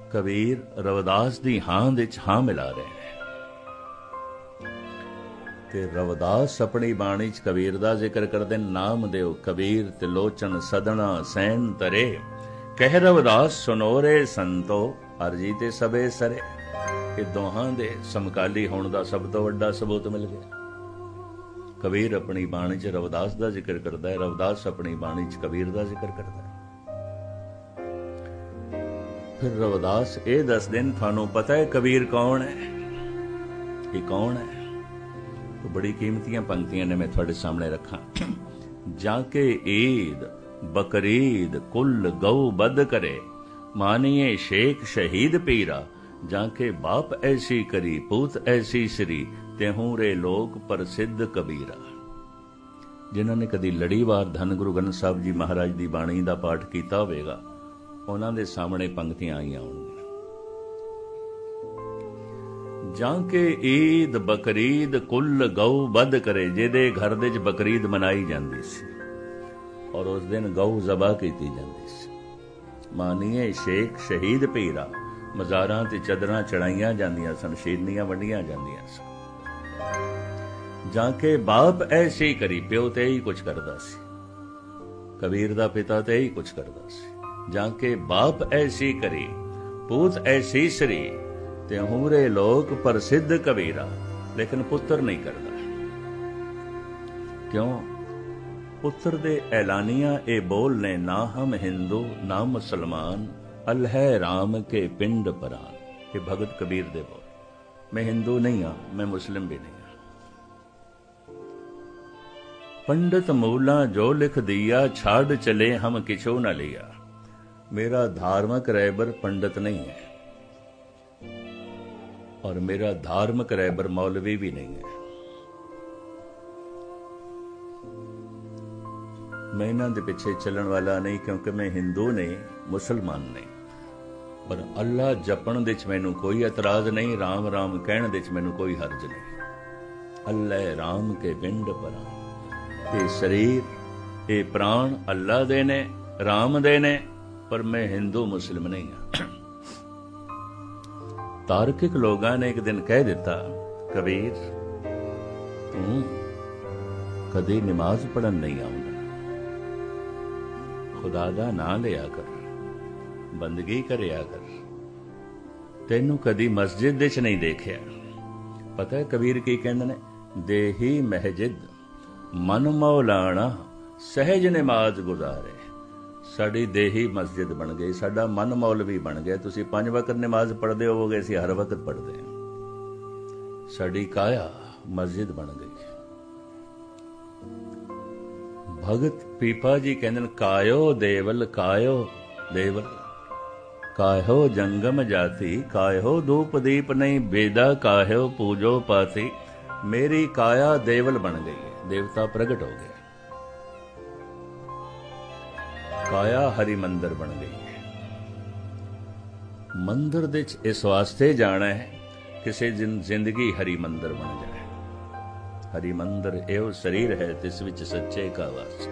ਕਬੀਰ ਰਵਿਦਾਸ ਦੀ ਹਾਂ ਦੇ ਚ ਹਾਂ ਮਿਲਾ ਰਹੇ ਨੇ। ਤੇ ਰਵਿਦਾਸ ਆਪਣੀ ਬਾਣੀ ਚ ਕਬੀਰ ਦਾ ਜ਼ਿਕਰ ਕਰਦੇ, ਨਾਮ ਦਿਓ ਕਬੀਰ ਤਿਲੋਚਨ ਸਦਣਾ ਸੈਨ ਤਰੇ, ਕਹਿ ਰਵਿਦਾਸ ਸੁਨੋਰੇ ਸੰਤੋ ਅਰਜੀ ਤੇ ਸਭੇ ਸਰੇ। ਇਹ ਦੋਹਾਂ ਦੇ ਸਮਕਾਲੀ ਹੋਣ ਦਾ ਸਭ ਤੋਂ ਵੱਡਾ ਸਬੂਤ ਮਿਲ ਗਿਆ। ਕਬੀਰ ਆਪਣੀ ਬਾਣੀ ਚ ਰਵਿਦਾਸ ਦਾ ਜ਼ਿਕਰ ਕਰਦਾ ਹੈ, ਰਵਿਦਾਸ ਆਪਣੀ ਬਾਣੀ ਚ ਕਬੀਰ ਦਾ ਜ਼ਿਕਰ ਕਰਦਾ ਹੈ। ਫਿਰ ਰਵਿਦਾਸ ਇਹ ਦੱਸਦੇ ਨੇ, ਤੁਹਾਨੂੰ ਪਤਾ ਹੈ ਕਬੀਰ ਕੌਣ ਹੈ? ਇਹ ਕੌਣ ਹੈ? तो बड़ी कीमतियां पंक्तियां ने मैं थोड़े सामने रखा। जाके ईद बकरीद कुल गौ बद करे, मानिए शेख शहीद पीरा, जाके बाप ऐसी करी पूत ऐसी श्री, तेहूं रे लोक प्रसिद्ध कबीरा। जिन्हां ने कदी लड़ीवार धन गुरु ग्रंथ साहब जी महाराज की बाणी का पाठ किया होवेगा, उन्हां दे सामने पंक्तियां आईयां होणगीਆਂ। ਜਾਂਕੇ ਈਦ ਬਕਰੀਦ ਕੁੱਲ ਗਊ ਬਧ ਕਰੇ, ਜਿਹਦੇ ਘਰ ਦੇ ਚ ਬਕਰੀਦ ਮਨਾਈ ਜਾਂਦੀ ਸੀ ਔਰ ਉਸ ਦਿਨ ਗਊ ਜ਼ਬਾ ਕੀਤੀ ਜਾਂਦੀ ਸੀ। ਮਾਨੀਏ ਸ਼ੇਖ ਸ਼ਹੀਦ ਪੀਰਾ, ਮਜ਼ਾਰਾਂ ਤੇ ਚਦਰਾਂ ਚੜਾਈਆਂ ਜਾਂਦੀਆਂ ਸਨ, ਸ਼ੀਰਨੀਆਂ ਵੰਡੀਆਂ ਜਾਂਦੀਆਂ ਸਨ। ਜਾਂਕੇ ਬਾਪ ਐਸੀ ਕਰੀ, ਪਿਓ ਤੇ ਹੀ ਕੁਝ ਕਰਦਾ ਸੀ, ਕਬੀਰ ਦਾ ਪਿਤਾ ਤੇ ਹੀ ਕੁਝ ਕਰਦਾ ਸੀ। ਜਾਂਕੇ ਬਾਪ ਐਸੀ ਕਰੀ ਪੂਤ ਐਸੀ ਸ੍ਰੀ, ਤੇ ਹੂਰੇ ਲੋਕ ਪ੍ਰਸਿੱਧ ਕਬੀਰਾ, ਲੇਕਿਨ ਪੁੱਤਰ ਨਹੀਂ ਕਰਦਾ। ਕਿਉਂ? ਪੁੱਤਰ ਦੇ ਐਲਾਨੀਆਂ ਇਹ ਬੋਲ ਨੇ, ਨਾ ਹਮ ਹਿੰਦੂ ਨਾ ਮੁਸਲਮਾਨ, ਅਲਹਿ ਰਾਮ ਕੇ ਪਿੰਡ ਪਰਾਨ। ਇਹ ਭਗਤ ਕਬੀਰ ਦੇ ਬੋਲ। ਮੈਂ ਹਿੰਦੂ ਨਹੀਂ ਹਾਂ, ਮੈਂ ਮੁਸਲਿਮ ਵੀ ਨਹੀਂ ਹਾਂ। ਪੰਡਤ ਮੂਲਾ ਜੋ ਲਿਖ ਦਿਆ, ਛਾੜ ਚਲੇ ਹਮ ਕਿਛੋ ਨਾ ਲਿਆ। ਮੇਰਾ ਧਾਰਮਿਕ ਰਹਿਬਰ ਪੰਡਤ ਨਹੀਂ ਹੈ और मेरा धार्मिक रहबर मौलवी भी नहीं है। मैं इन्हां दे पिछे चलण वाला नहीं, क्योंकि मैं हिंदू नहीं मुसलमान नहीं। पर अल्लाह जपण दे च मैनू कोई एतराज नहीं, राम राम कहण दे च मैनू कोई हर्ज नहीं। अल्लाह राम के पिंड परान। ये शरीर ये प्राण अल्लाह दे ने, राम दे ने, पर मैं हिंदू मुस्लिम नहीं हाँ। तार्किक लोगों ने एक दिन कह दिता, कबीर तू कदी नमाज पढ़न नहीं आउंदा, खुदा दा नां लिया कर, बंदगी करया कर, तैनू कदी मस्जिद विच नहीं देखिया। पता है कबीर की कहंदे ने, देही महजिद मन मौलाना सहज नमाज गुजारे। साडी देही मस्जिद बन गई, साडा मन मौलवी बन गया। तुसीं पंज वक्त नमाज पढ़दे होवोगे, असीं हर वक्त पढ़दे हां। साडी काया मस्जिद बन गई। भगत पीपा जी कहंदे, कायो देवल कायो देवल, कायो जंगम जाति, कायो धूप दीप नहीं बेदा, कायो पूजो पाती। मेरी काया देवल बन गई है, देवता प्रगट हो गए। काया हरि मंदिर बन गई है। मंदिर दे इस वास्ते जाना है, किसी दिन जिंदगी हरि मंदिर बन जाए। हरि मंदिर एवं शरीर है, तिस विच सच्चे का वास।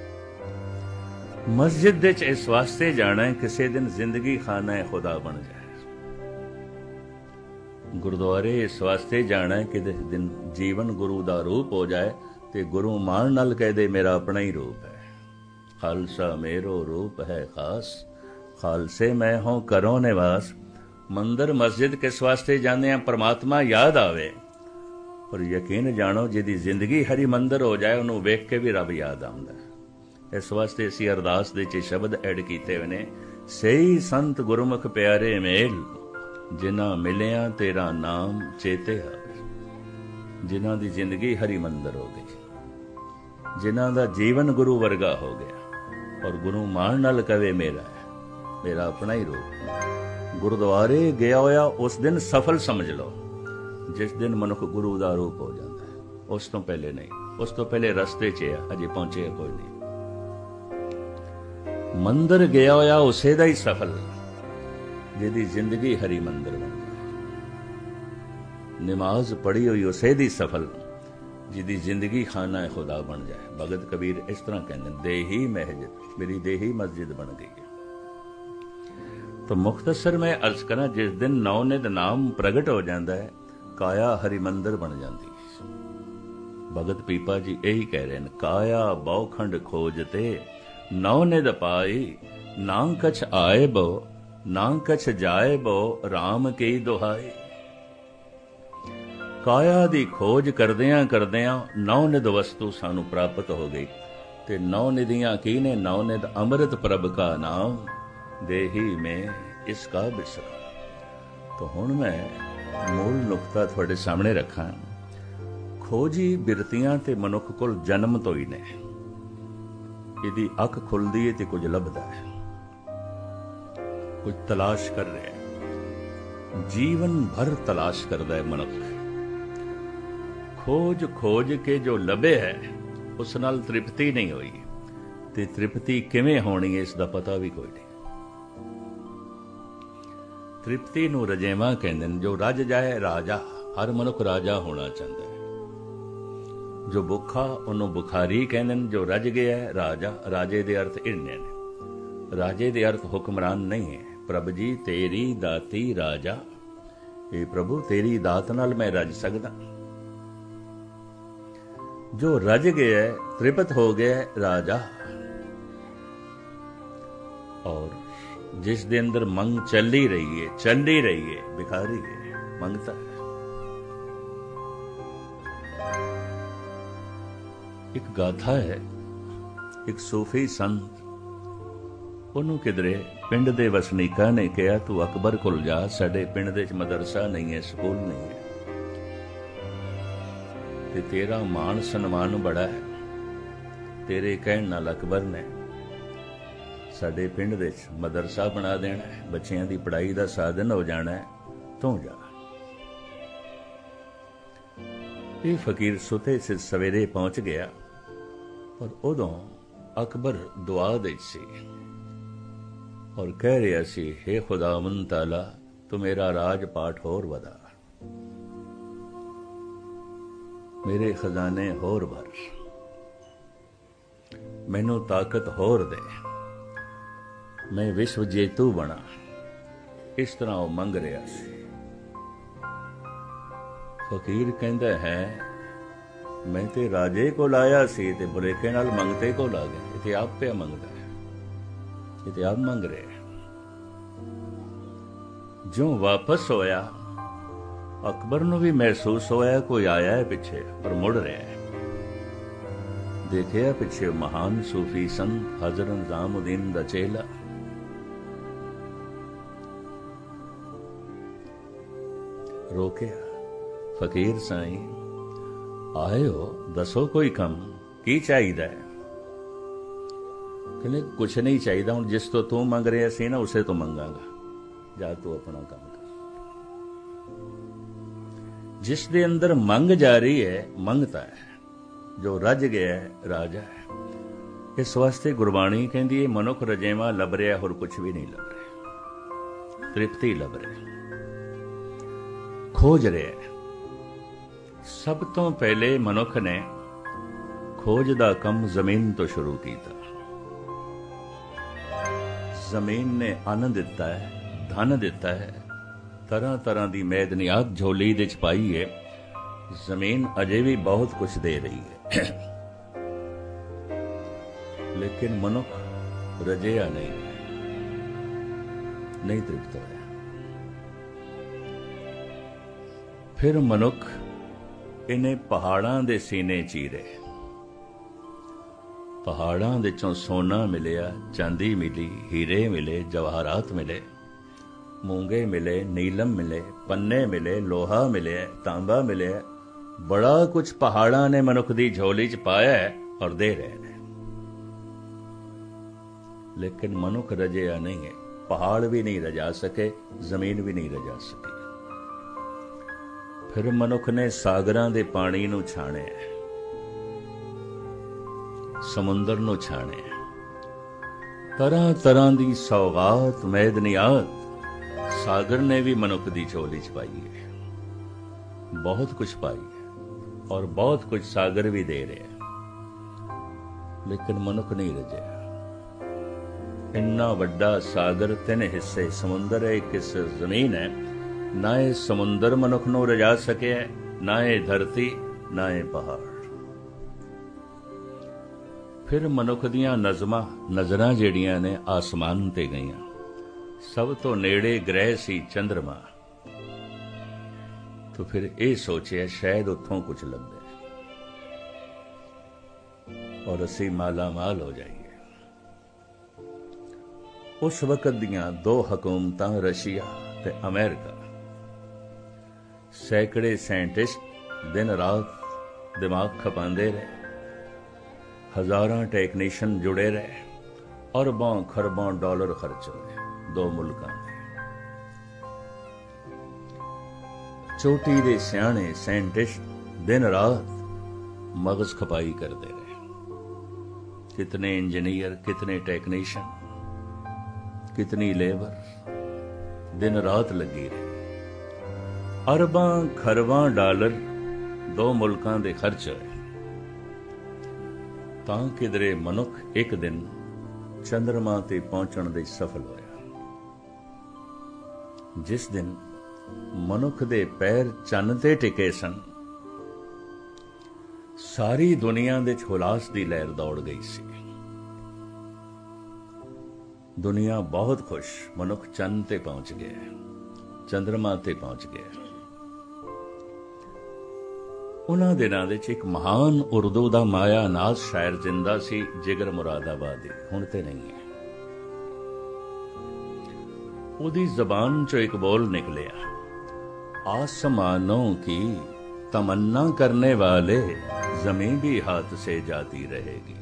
मस्जिद दे इस वास्ते जाना है, किसी दिन जिंदगी खाना है खुदा बन जाए। गुरुद्वारे इस वास्ते जाना है कि दिन जीवन गुरु दा रूप हो जाए, ते गुरु मान नाल कह दे मेरा अपना ही रूप है। खालसा मेरो रूप है खास, खालसे मैं हों करो निवास। मंदिर मस्जिद किस वास्ते जाने हैं? परमात्मा याद आवे। पर यकीन जानो, जिहदी जिंदगी हरि मंदिर हो जाए, उन्होंने वेख के भी रब याद आउंदा है। इस वास्ते असीं अरदास दे च शब्द ऐड कीते हुए ने, सही संत गुरमुख प्यारे मेल, जिन्हां मिलिया तेरा नाम चेते आवे। जिन्हां दी जिंदगी हरि मंदिर हो गई, जिन्हां दा जीवन गुरु वर्गा हो गया, और गुरु मान नाल कवे मेरा है, मेरा अपना ही रूप। गुरुद्वारे गया होया उस दिन सफल समझ लो, जिस दिन मनुख गुरु दा रूप हो जाता है। उस तो पहले नहीं, उस तो पहले रस्ते च है, अजे पहुंचे कोई नहीं। मंदिर गया होया उसे दा ही सफल, जिहदी जिंदगी हरि मंदिर बन जाए। नमाज पढ़ी हुई उसे दी सफल, जिहदी जिंदगी खाना है खुदा बन जाए। भगत कबीर इस तरह कहते हैं, देही महजिद, मेरी देही मस्जिद बन गई है। तो मुख्तसर में अर्ज करा, जिस दिन नौ नित नाम प्रगट हो जाता है, काया हरि मंदिर बन जाती है। भगत पीपा जी यही कह रहे हैं, काया बहुखंड खोजते नौ निध पाई, ना कछ आए बो ना कछ जाए बो, राम की दुहाई। काया दी खोज करदियां करदियां नौ निध वस्तु सानू प्राप्त हो गई, ते नौ निधियां की ने? नौ निध अमृत प्रभ का नाम, देही में इसका विश्राम। तो हुण मैं मूल नुकता तुहाडे सामने रखां। खोजी बिरतियां ते मनुख कोल जन्म तो ही ने, इहदी अख खुलदी है ते कुछ लभदा है, कुछ तलाश कर रहा है, जीवन भर तलाश करदा है मनुख। खोज खोज के जो लभे है उस नाल तृप्ति नहीं होई, ते तृप्ति किवें होनी है इसका पता भी कोई नहीं। तृप्ति नूं रजेवा कहंदे ने, जो रज जाए राजा। हर मनुख राजा होना चाहता है। जो भुखा उन्हों बुखारी कहंदे ने, जो रज गया है राजा। राजे दे अर्थ इन्ने ने, राजे दे अर्थ हुक्मरान नहीं है। प्रभु जी तेरी दाती राजा, ये प्रभु तेरी दात नाल मैं रज सकदा। जो रज गया है, तृप्त हो गया है, राजा। और जिस दे अंदर मंग चल ही रही है, चल ही रही है, भिखारी है, मंगता है। एक गाथा है, एक सूफी संत, ਉਹਨੂੰ किधरे पिंड दे वसनीकां ने कहा, तू अकबर कोल जा, साडे पिंड दे च मदरसा नहीं है, स्कूल नहीं है, ते तेरा मान सन्मान बड़ा है, तेरे कहण नाल अकबर ने साडे पिंड दे च मदरसा बना देना है, बच्चियां दी पढ़ाई दा साधन हो जाना है, तू जा। ये फकीर सुते से सवेरे पहुंच गया, पर उदों अकबर दुआ दे सी और कह रहा सी, हे खुदावंद ताला, तू मेरा राज पाठ होर वधा, मेरे खजाने होर भर, मैनू ताकत होर दे, मैं विश्व जेतू बना। इस तरह वो मंग रहा सी। फकीर कहंदा है, मैं ते राजे को लाया सी ते बुरेखे नाल मंगते को ला गए। इते आप पे मंगदा है, इते आप मंग रहे हैं। जो वापस होया, अकबर नूं भी महसूस होया कोई आया है पिछे और मुड़ रहा है। देखिया पिछे महान सूफी संत हजरत निजामुद्दीन दा चेला। रोकिया, फकीर साईं आए हो, दसो कोई कम की चाहिदा है? कहने कुछ नहीं चाहिए, हुण जिस तो तू मंग रहा सी ना उसे तो मंगांगा, जा तू अपना काम कर। जिस दे अंदर मंग जा रही है, मंगता है, जो रज गया है, राजा है। इस वास्ते गुरबाणी कहती है, मनुख रजेवा लभ रहा, होर कुछ भी नहीं लभ रहा, तृप्ति लभ रहा, खोज रहा है। सब तो पहले मनुख ने खोज दा कम जमीन तो शुरू किया। जमीन ने अन्न दिता है, धन दिता है, तरह तरह की मैदनियात झोली दे च पाई है। जमीन अजे भी बहुत कुछ दे रही है, लेकिन मनुख रजिया नहीं है, नहीं तृप्त होया। फिर मनुख इन्हें पहाड़ां दे सीने चीरे। पहाड़ां दे चों सोना मिलिया, चांदी मिली, हीरे मिले, जवाहरात मिले, मूंगे मिले, नीलम मिले, पन्ने मिले, लोहा मिले, तांबा मिले, बड़ा कुछ पहाड़ां ने मनुख दी झोली च पाया है और दे रहे हैं। लेकिन मनुख रजिया नहीं है, पहाड़ भी नहीं रजा सके, जमीन भी नहीं रजा सकी। फिर मनुख ने सागरां दे पानी नूं छाणिया, समुंदर नूं छाणिया, तरह तरह दी सौगात मैदनियात सागर ने भी मनुख दी झोली च पाई है, बहुत कुछ पाई है और बहुत कुछ सागर भी दे रहे हैं, लेकिन मनुख नहीं रजिया। इन्ना वड्डा सागर, तीन हिस्से समुंदर है, एक हिस्सा जमीन है। ना ये समुंदर मनुख नूं रजा सके, ना ये धरती, ना ये पहाड़। फिर मनुख दियां नज़मां नज़रां ਜਿਹੜੀਆਂ ਨੇ आसमान ते गईयां। सब तो नेड़े ग्रह सी चंद्रमा। तो फिर ये सोचिया शायद उत्थों कुछ लभे और असी माला माल हो जाइए। उस वक्त दियां दो हुकूमतां रशिया ते अमेरिका, सैकड़े साइंटिस्ट दिन रात दिमाग खपांदे रहे, हजारां टेक्नीशियन जुड़े रहे, अरबां खरबां डॉलर खर्च होए दो मुल्कां दे। चोटी दे सियाणे साइंटिस्ट दिन रात मगज खपाई करते रहे। कितने इंजीनियर, कितने टेक्नीशियन, कितनी लेबर दिन रात लगी रही। अरबां खरबां डॉलर दो मुल्कां दे खर्च होए तां किधरे मनुख एक दिन चंद्रमा ते पहुंचण दे सफल होया। जिस दिन मनुख दे पैर चंद ते टिके सन, सारी दुनिया दे हुलास दी लहर दौड़ गई सी। दुनिया बहुत खुश, मनुख चंद ते पहुंच गया, चंद्रमा ते पहुंच गया। उन्हां दिनां दे च एक महान उर्दू दा माया नाज शायर जिंदा सी, जिगर मुरादाबादी, हुण ते नहीं है। उदी जबान चो एक बोल निकलिया, आसमानों की तमन्ना करने वाले जमीन भी हाथ से जाती रहेगी।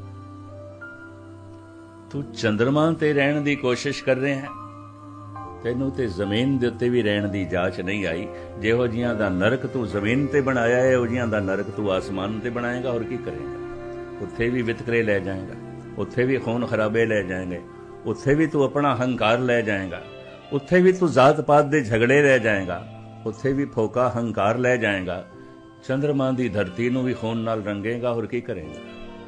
तू चंद्रमा ते रहन दी कोशिश कर रहे हैं, तैनू ते जमीन दे उत्ते भी रहन दी जाच नहीं आई। जिहो जिहां दा नरक तू जमीन ते बनाया है, उहो जिहां दा नरक तू आसमान ते बनाएगा, और की करेगा। उत्थे भी वितकरे ले जाएगा, उत्थे भी खून खराबे ले जाएंगे, उत्थे भी तू अपना हंकार ले जाएगा, उत्थे भी तू जात पात दे झगड़े ले जाएगा, उत्थे भी फोका हंकार ले जाएगा। चंद्रमा दी धरती नू भी खून नाल रंगेगा, और की करेगा।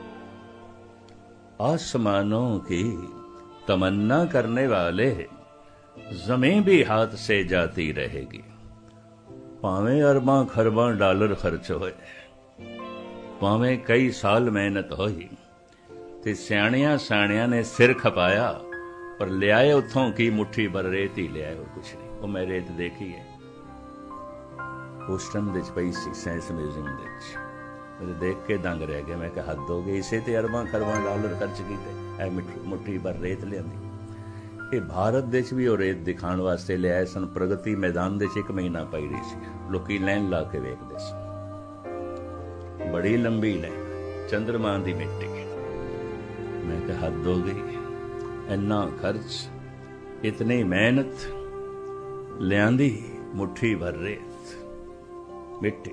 आसमानों की तमन्ना करने वाले जमीन भी हाथ से जाती रहेगी। भावें अरबां खरबां डॉलर खर्च होए, भावें कई साल मेहनत होई, ते सियाणियां सियाणियां ने सिर खपाया, पर लियाए उत्थों की मुट्ठी भर रेत ही लियाए, और कुछ नहीं। वो मैं रेत देखी है ह्यूस्टन दे पई सी, साइंस म्यूजियम दे विच। मेरे देख के दंग रह गए। मैं कहा हद हो गई, इसे ते अरबां खरबां डॉलर खर्च कीते, ऐ मुट्ठी भर रेत लियांदी। ये भारत देश भी और रेत दिखाने वास्ते लियाए सन। प्रगति मैदान दे एक महीना पई रही सी, लोकी लैन ला के वेखदे सन, बड़ी लंबी लैन, चंद्रमा दी मिट्टी। मैं कहा हद हो गई, इन्ना खर्च, इतनी मेहनत, लियांदी मुट्ठी भर रेत मिट्टी।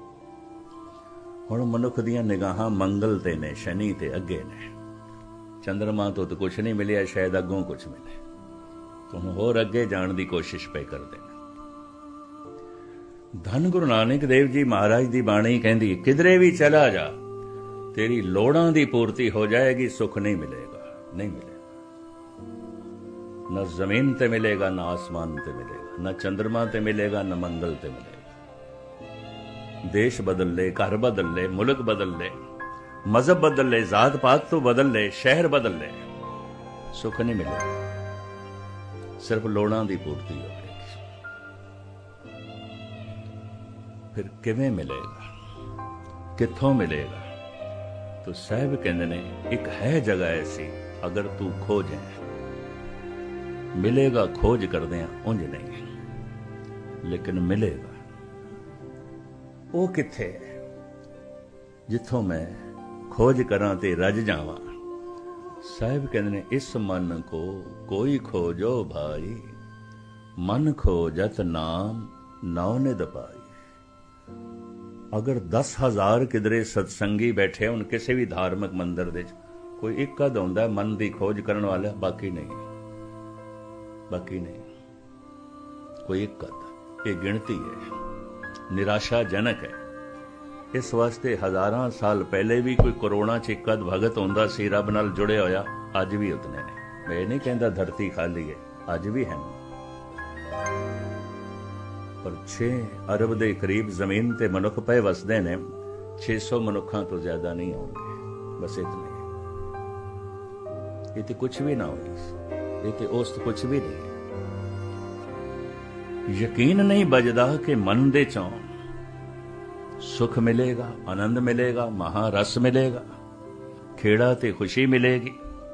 हुण मनुख दियां निगाहां मंगल ते ने, शनि ते अगे ने। चंद्रमा तो तो कुछ नहीं मिलिया, शायद अगों कुछ मिले, तो हुण होर अगे जाण दी कोशिश पे करदे ने। धन गुरु नानक देव जी महाराज दी बाणी कहंदी, किधरे भी चला जा, तेरी लोड़ां दी पूर्ति हो जाएगी, सुख नहीं मिलेगा, नहीं मिलेगा। न जमीन ते मिलेगा, न आसमान ते मिलेगा, न चंद्रमा ते मिलेगा, न मंगल ते मिलेगा। देश बदल ले, घर बदल ले, मुल्क बदल ले, मजहब बदल ले, जात पात तो बदल ले, शहर बदल ले, सुख नहीं मिलेगा, सिर्फ लोड़ां दी पूर्ति होगी। फिर किवें मिलेगा, कित्थों मिलेगा? तो साहब कहंदे ने, एक है जगह ऐसी, अगर तू खोजे, मिलेगा। खोज करदे हैं उंज नहीं, लेकिन मिलेगा। वो किथे है जिथों मैं खोज करां ते रज जावां। साहिब कहंदे ने, इस मन को कोई खोजो भाई, मन खोजत नाम नौ निध पाई। अगर दस हजार किधरे सत्संगी बैठे होण किसी भी धार्मिक मंदिर दे, कोई एक अद हुंदा मन की खोज करने वाला, बाकी नहीं, बाकी नहीं, कोई एक अद। ये गिणती है, निराशाजनक है। इस वास्ते हजारां साल पहले भी कोई करोड़ां च एक अद भगत हुंदा सी, रब नाल जुड़े होया, अज भी उतने ने। मैं नहीं कहता धरती खाली है, अज भी है, पर छे अरब के करीब जमीन ते मनुख पे वसदे ने, छे सौ मनुखों तो ज्यादा नहीं होंगे, बस इतने। ये तो कुछ भी ना होई, ये तो उस तो कुछ भी नहीं। यकीन नहीं बजदा कि मन दे चों सुख मिलेगा, आनंद मिलेगा, महारस मिलेगा, खेड़ा ते खुशी मिलेगी।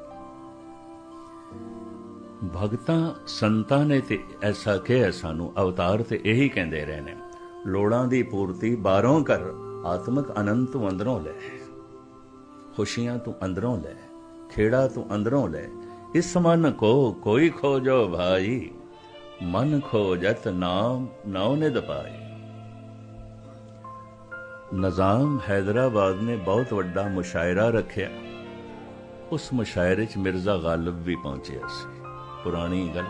भगतां संतां ने ते ऐसा कहा सानू, अवतार ते यही कहते रहे ने, लोड़ां दी पूर्ति बाहरों कर, आत्मक आनंद तू अंदरों ले, खुशियां तू अंदरों ले, खेड़ा तू अंदरों ले। इस मन को कोई खोजो भाई, मन खोजत नाम नौ निध पाई। निजाम हैदराबाद ने बहुत वड्डा मुशायरा रखिया। उस मुशायरे च मिर्जा गालिब भी पहुंचे सी। पुरानी गल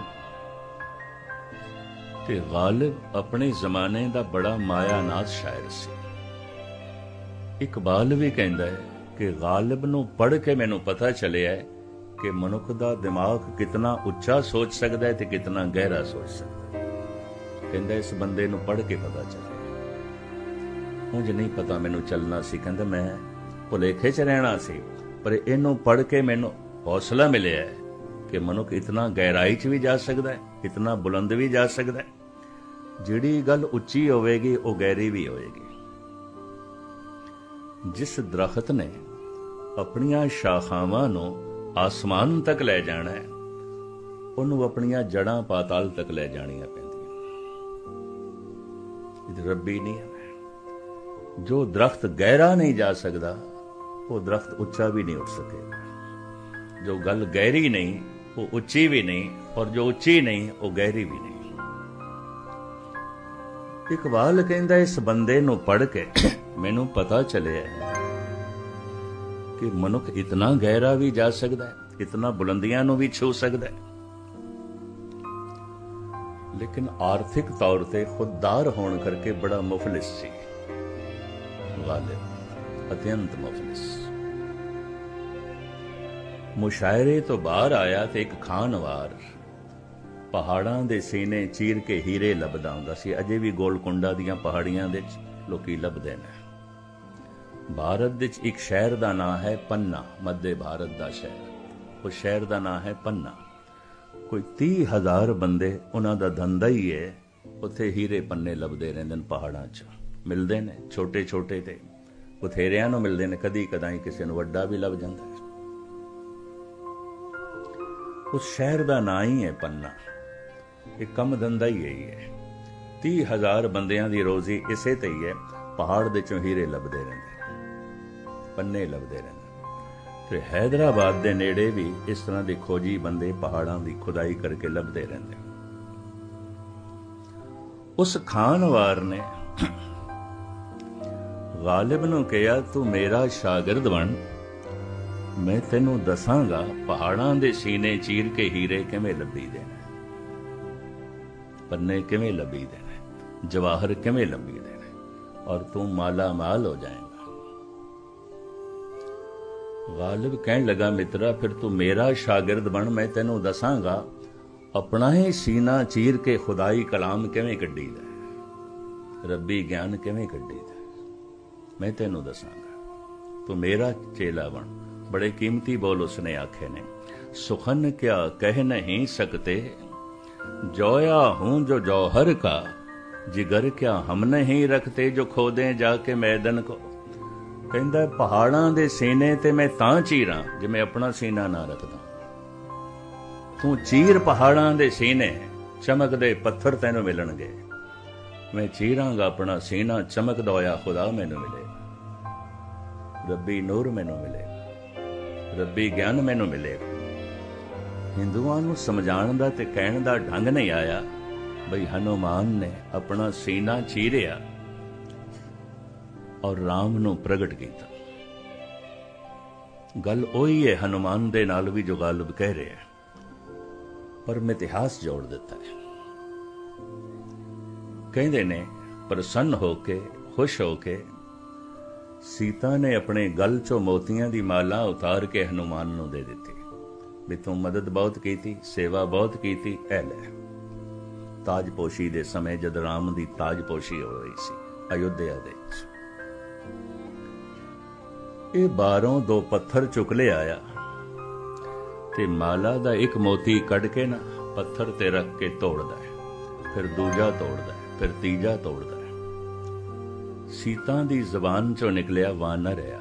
ते गालिब अपने जमाने दा बड़ा मायानाज शायर सी। इकबाल भी कहता है कि गालिब नूं पढ़ के मैनूं पता चलिया है कि मनुख दा दिमाग कितना उच्चा सोच सकता है ते कितना गहरा सोच सकता है। कहता इस बंदे नूं पढ़ के पता चलिया, मुझे नहीं पता मैनूं चलना सी, कहता मैं भुलेखे च रहना सी, पर इनू पढ़ के मैनूं हौसला मिलिया है कि मनुख इतना गहराई च भी जा सकता है, इतना बुलंद भी जा सकता है। जिहड़ी गल उच्ची होवेगी वो गहरी भी होएगी। जिस दरख्त ने अपनियां शाखावां नूं आसमान तक लै जाना है, उन्होंने अपनियां जड़ां पाताल तक लै जानियां पैंदियां। रब्बी नहीं है। जो दरख्त गहरा नहीं जा सकता वो दरख्त उच्चा भी नहीं उठ सकेगा। जो गल गहरी नहीं वो उच्ची भी नहीं, और जो उच्ची नहीं वो गहरी भी नहीं। इकबाल कहता इस बंदे नूं पढ़ के मैनू पता चले कि मनुख इतना गहरा भी जा सकता है, इतना बुलंदियां नूं भी छू सकता है। लेकिन आर्थिक तौर पर खुददार होने करके बड़ा मुफलिस सी गालिब, अत्यंत मुफलिस। मुशायरे तो बाहर आया तो एक खानवार पहाड़ां दे सीने चीर के हीरे लभदा हुंदा सी। अजे भी गोलकुंडा दीयां पहाड़ियां दे लोकी लभदे ने। भारत दे एक शहर दा नाम है पन्ना, मध्य भारत दा शहर। उस शहर दा नाम है पन्ना। कोई तीह हजार बंदे उन्हां दा धंधा ही है, उत्थे हीरे पन्ने लभदे रहिंदे ने, पहाड़ां च मिलदे ने। छोटे छोटे ते बथेरियां नूं मिलदे ने, कदी कदाई किसी नूं वड्डा भी लभ जांदा है। उस शहर का नाम ही है पन्ना। एक कम धंधा ही यही है। तीह हजार बंदियां दी रोजी इसे ते ही है। पहाड़ दे चों हीरे लभदे रहिंदे, पन्ने लभदे रहिंदे। ते हैदराबाद दे नेड़े भी इस तरह के खोजी बंदे पहाड़ां दी खुदाई करके लभदे रहिंदे। उस खानवार ने गालिब नूं कहा तू मेरा शागिर्द बन, मैं तेनू दसांगा पहाड़ां दे सीने चीर के हीरे किवें लभी देने, पन्ने किवें लभी देने, जवाहर किवें लभी देने, और तू माला माल हो जाएगा। गालिब कहने लगा मित्रा फिर तू मेरा शागिर्द बन, मैं तेनू दसांगा अपना ही सीना चीर के खुदाई कलाम किवें कड्डी दा, रब्बी ज्ञान किवें कड्डी दा, मैं तेनू दसांगा, तू मेरा चेला बन। बड़े कीमती बोल उसने आखे ने। सुखन क्या कह नहीं सकते, जोया हूं जो जौहर का, जिगर क्या हम नहीं रखते, जो खोदे जाके मैदन को। कहंदा पहाड़ां दे सीने ते मैं तां चीरां जे मैं अपना सीना ना रखदा। तू चीर पहाड़ां दे सीने, चमकदे पत्थर तैनू मिलणगे। मैं चीरांगा अपना सीना, चमकदा होया खुदा मैनू मिलेगा, रब्बी नूर मैनू मिलेगा, रब्बी ज्ञान मैनू मिलेगा। हिंदुआं नूं समझाण दा ते कहण दा ढंग नहीं आया बई हनुमान ने अपना सीना चीरिया और राम नूं प्रगट कीता। गल ओही है हनुमान दे नाल भी जो गालिब कह रहे हैं, पर मैं इतिहास जोड़ दिता है। कहंदे ने प्रसन्न होके खुश होके सीता ने अपने गल चो मोतियां दी माला उतार के हनुमान नूं दे दिती भी तू मदद बहुत कीती, सेवा बहुत कीती, ऐ लै। ताजपोशी दे समय जद राम दी ताजपोशी हो रही सी अयोध्या दे विच, ये बारों दो पत्थर चुक ले आया ਤੇ ਮਾਲਾ ਦਾ ਇੱਕ ਮੋਤੀ ਕੱਢ ਕੇ ਨਾ ਪੱਥਰ ਤੇ ਰੱਖ ਕੇ ਤੋੜਦਾ ਹੈ, ਫਿਰ ਦੂਜਾ ਤੋੜਦਾ ਹੈ, ਫਿਰ ਤੀਜਾ ਤੋੜਦਾ ਹੈ। ਸੀਤਾ ਦੀ ਜ਼ਬਾਨ ਚੋਂ ਨਿਕਲਿਆ ਵਾਨਰ ਹੈ।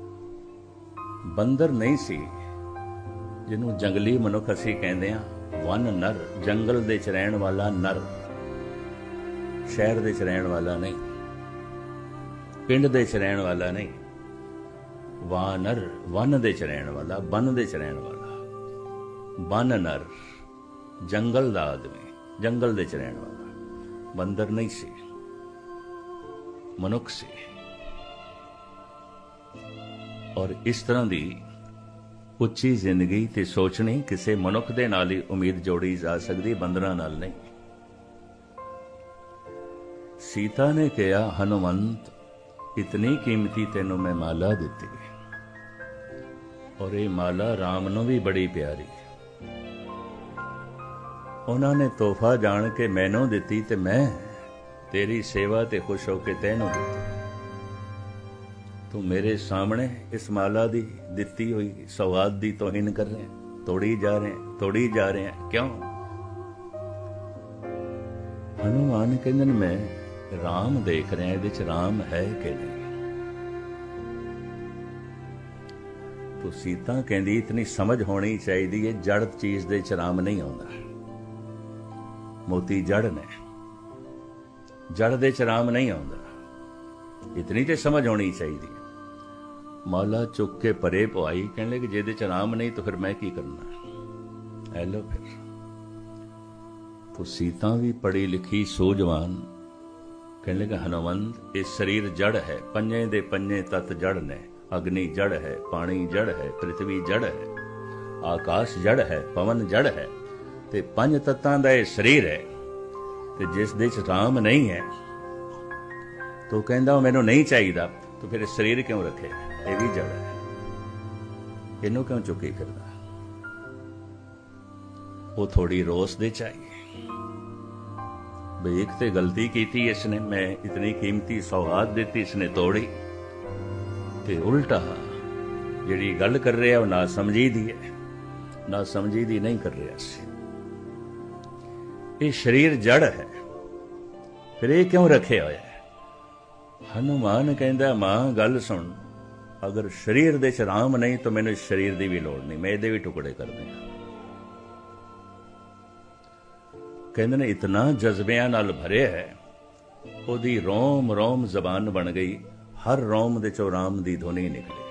ਬੰਦਰ ਨਹੀਂ ਸੀ, ਜਿਹਨੂੰ ਜੰਗਲੀ ਮਨੁੱਖ ਅਸੀਂ ਕਹਿੰਦੇ ਹਾਂ। ਵਨ ਨਰ, ਜੰਗਲ ਦੇ ਚ ਰਹਿਣ ਵਾਲਾ ਨਰ, ਸ਼ਹਿਰ ਦੇ ਚ ਰਹਿਣ ਵਾਲਾ ਨਹੀਂ, ਪਿੰਡ ਦੇ ਚ ਰਹਿਣ ਵਾਲਾ ਨਹੀਂ। ਵਾਨਰ, ਵਨ ਦੇ ਚ ਰਹਿਣ ਵਾਲਾ, ਬਨ ਦੇ ਚ ਰਹਿਣ ਵਾਲਾ। ਬਨ ਨਰ, ਜੰਗਲ ਦਾ ਆਦਮੀ, ਜੰਗਲ ਦੇ ਚ ਰਹਿਣ ਵਾਲਾ। ਬੰਦਰ ਨਹੀਂ ਸੀ, ਮਨੁੱਖ ਸੀ। ਔਰ ਇਸ ਤਰ੍ਹਾਂ ਦੀ ਉੱਚੀ ਜ਼ਿੰਦਗੀ ਤੇ ਸੋਚਣੀ ਕਿਸੇ ਮਨੁੱਖ ਦੇ ਨਾਲ ਹੀ ਉਮੀਦ ਜੋੜੀ ਜਾ ਸਕਦੀ, ਬੰਦਰਾਂ ਨਾਲ ਨਹੀਂ। ਸੀਤਾ ਨੇ ਕਿਹਾ, ਹਨੂਮੰਤ, ਇਤਨੀ ਕੀਮਤੀ ਤੈਨੂੰ ਮੈਂ ਮਾਲਾ ਦਿੱਤੀ, ਔਰ ਇਹ ਮਾਲਾ ਰਾਮ ਨੂੰ ਵੀ ਬੜੀ ਪਿਆਰੀ। ਉਹਨਾਂ ਨੇ ਤੋਹਫਾ ਜਾਣ ਕੇ ਮੈਨੂੰ ਦਿੱਤੀ ਤੇ ਮੈਂ ਤੇਰੀ ਸੇਵਾ ਤੇ ਖੁਸ਼ ਹੋ ਕੇ ਤੈਨੂੰ ਦਿੱਤੀ। ਤੂੰ ਮੇਰੇ ਸਾਹਮਣੇ ਇਸ ਮਾਲਾ ਦੀ ਦਿੱਤੀ ਹੋਈ ਸੌਗਾਤ ਦੀ ਤੋਹੀਨ ਕਰ ਰਿਹਾ, ਤੋੜੀ ਜਾ ਰਿਹਾ, ਤੋੜੀ ਜਾ ਰਿਹਾ, ਕਿਉਂ? ਹਨੂਮਾਨ ਕਹਿੰਦੇ ਨੇ, ਮੈਂ ਰਾਮ ਦੇਖ ਰਿਹਾ, ਇਹਦੇ ਚ ਰਾਮ ਹੈ ਕਿ ਨਹੀਂ। ਤੋ ਸੀਤਾ ਕਹਿੰਦੀ, ਇਤਨੀ ਸਮਝ ਹੋਣੀ ਚਾਹੀਦੀ ਹੈ, ਜੜ ਚੀਜ਼ ਦੇ ਚ ਰਾਮ ਨਹੀਂ ਆਉਂਦਾ। ਮੋਤੀ ਜੜ ਨੇ, ਜੜ ਦੇ ਚ ਰਾਮ ਨਹੀਂ ਆਉਂਦਾ, ਇਤਨੀ ਤੇ ਸਮਝ ਹੋਣੀ ਚਾਹੀਦੀ ਹੈ। ਮਾਲਾ ਚੁੱਕ ਕੇ ਪਰੇ ਪਵਾਈ, ਕਹਿਣ ਲੱਗੇ, ਜਿਹਦੇ ਚ ਰਾਮ ਨਹੀਂ ਤਾਂ ਫਿਰ ਮੈਂ ਕੀ ਕਰਨਾ। ਐ ਲੋ ਫਿਰ। ਤੋ ਸੀਤਾ ਵੀ ਪੜ੍ਹੀ ਲਿਖੀ ਸੂਝਵਾਨ, ਕਹਿਣ ਲੱਗਾ, ਹਨੂਮੰਤ, ਇਹ ਸਰੀਰ ਜੜ ਹੈ, ਪੰਜੇ ਦੇ ਪੰਜੇ ਤੱਤ ਜੜ ਨੇ। ਅਗਨੀ ਜੜ ਹੈ, ਪਾਣੀ ਜੜ ਹੈ, ਪ੍ਰਿਥਵੀ ਜੜ ਹੈ, ਆਕਾਸ਼ ਜੜ ਹੈ, ਪਵਨ ਜੜ ਹੈ, ਤੇ ਪੰਜ ਤੱਤਾਂ ਦਾ ਇਹ ਸਰੀਰ ਹੈ। ਤੇ ਜਿਸ ਦੇ ਚ ਰਾਮ ਨਹੀਂ ਹੈ, ਤੋ ਕਹਿੰਦਾ ਉਹ ਮੈਨੂੰ ਨਹੀਂ ਚਾਹੀਦਾ, ਤੋ ਫਿਰ ਸਰੀਰ ਕਿਉਂ ਰੱਖਿਆ? ਇਹ ਵੀ ਜੜ ਹੈ, ਇਹਨੂੰ ਕਿਉਂ ਚੁੱਕੀ ਫਿਰਦਾ? ਉਹ ਥੋੜੀ ਰੋਸ ਦੇ ਚਾਹੀਏ ਬਈ ਇੱਕ ਤੇ ਗਲਤੀ ਕੀਤੀ ਇਸਨੇ, ਮੈਂ ਇਤਨੀ ਕੀਮਤੀ ਸੌਗਾਤ ਦਿੱਤੀ, ਇਸਨੇ ਤੋੜੀ। ਤੇ ਉਲਟਾ ਜਿਹੜੀ ਗੱਲ ਕਰ ਰਿਹਾ ਉਹ ਨਾ ਸਮਝੀ ਦੀ ਹੈ, ਨਾ ਸਮਝੀ ਦੀ ਨਹੀਂ ਕਰ ਰਿਹਾ ਸੀ। ਇਹ ਸਰੀਰ ਜੜ ਹੈ, ਫਿਰ ਇਹ ਕਿਉਂ ਰੱਖਿਆ ਹੋਇਆ? ਹਨੂਮਾਨ ਕਹਿੰਦਾ, ਮਾਂ ਗੱਲ ਸੁਣ, ਅਗਰ ਸਰੀਰ ਦੇ ਚ ਰਾਮ ਨਹੀਂ ਤਾਂ ਮੈਨੂੰ ਇਸ ਸਰੀਰ ਦੀ ਵੀ ਲੋੜ ਨਹੀਂ, ਮੈਂ ਇਹਦੇ ਵੀ ਟੁਕੜੇ ਕਰ ਦਿਆਂ। ਕਹਿੰਦੇ ਨੇ ਇਤਨਾ ਜਜ਼ਬਿਆਂ ਨਾਲ ਭਰਿਆ ਹੈ, ਉਹਦੀ ਰੋਮ ਰੋਮ ਜ਼ਬਾਨ ਬਣ ਗਈ, ਹਰ ਰੋਮ ਦੇ ਚੋਂ ਰਾਮ ਦੀ ਧੁਨੀ ਨਿਕਲੀ।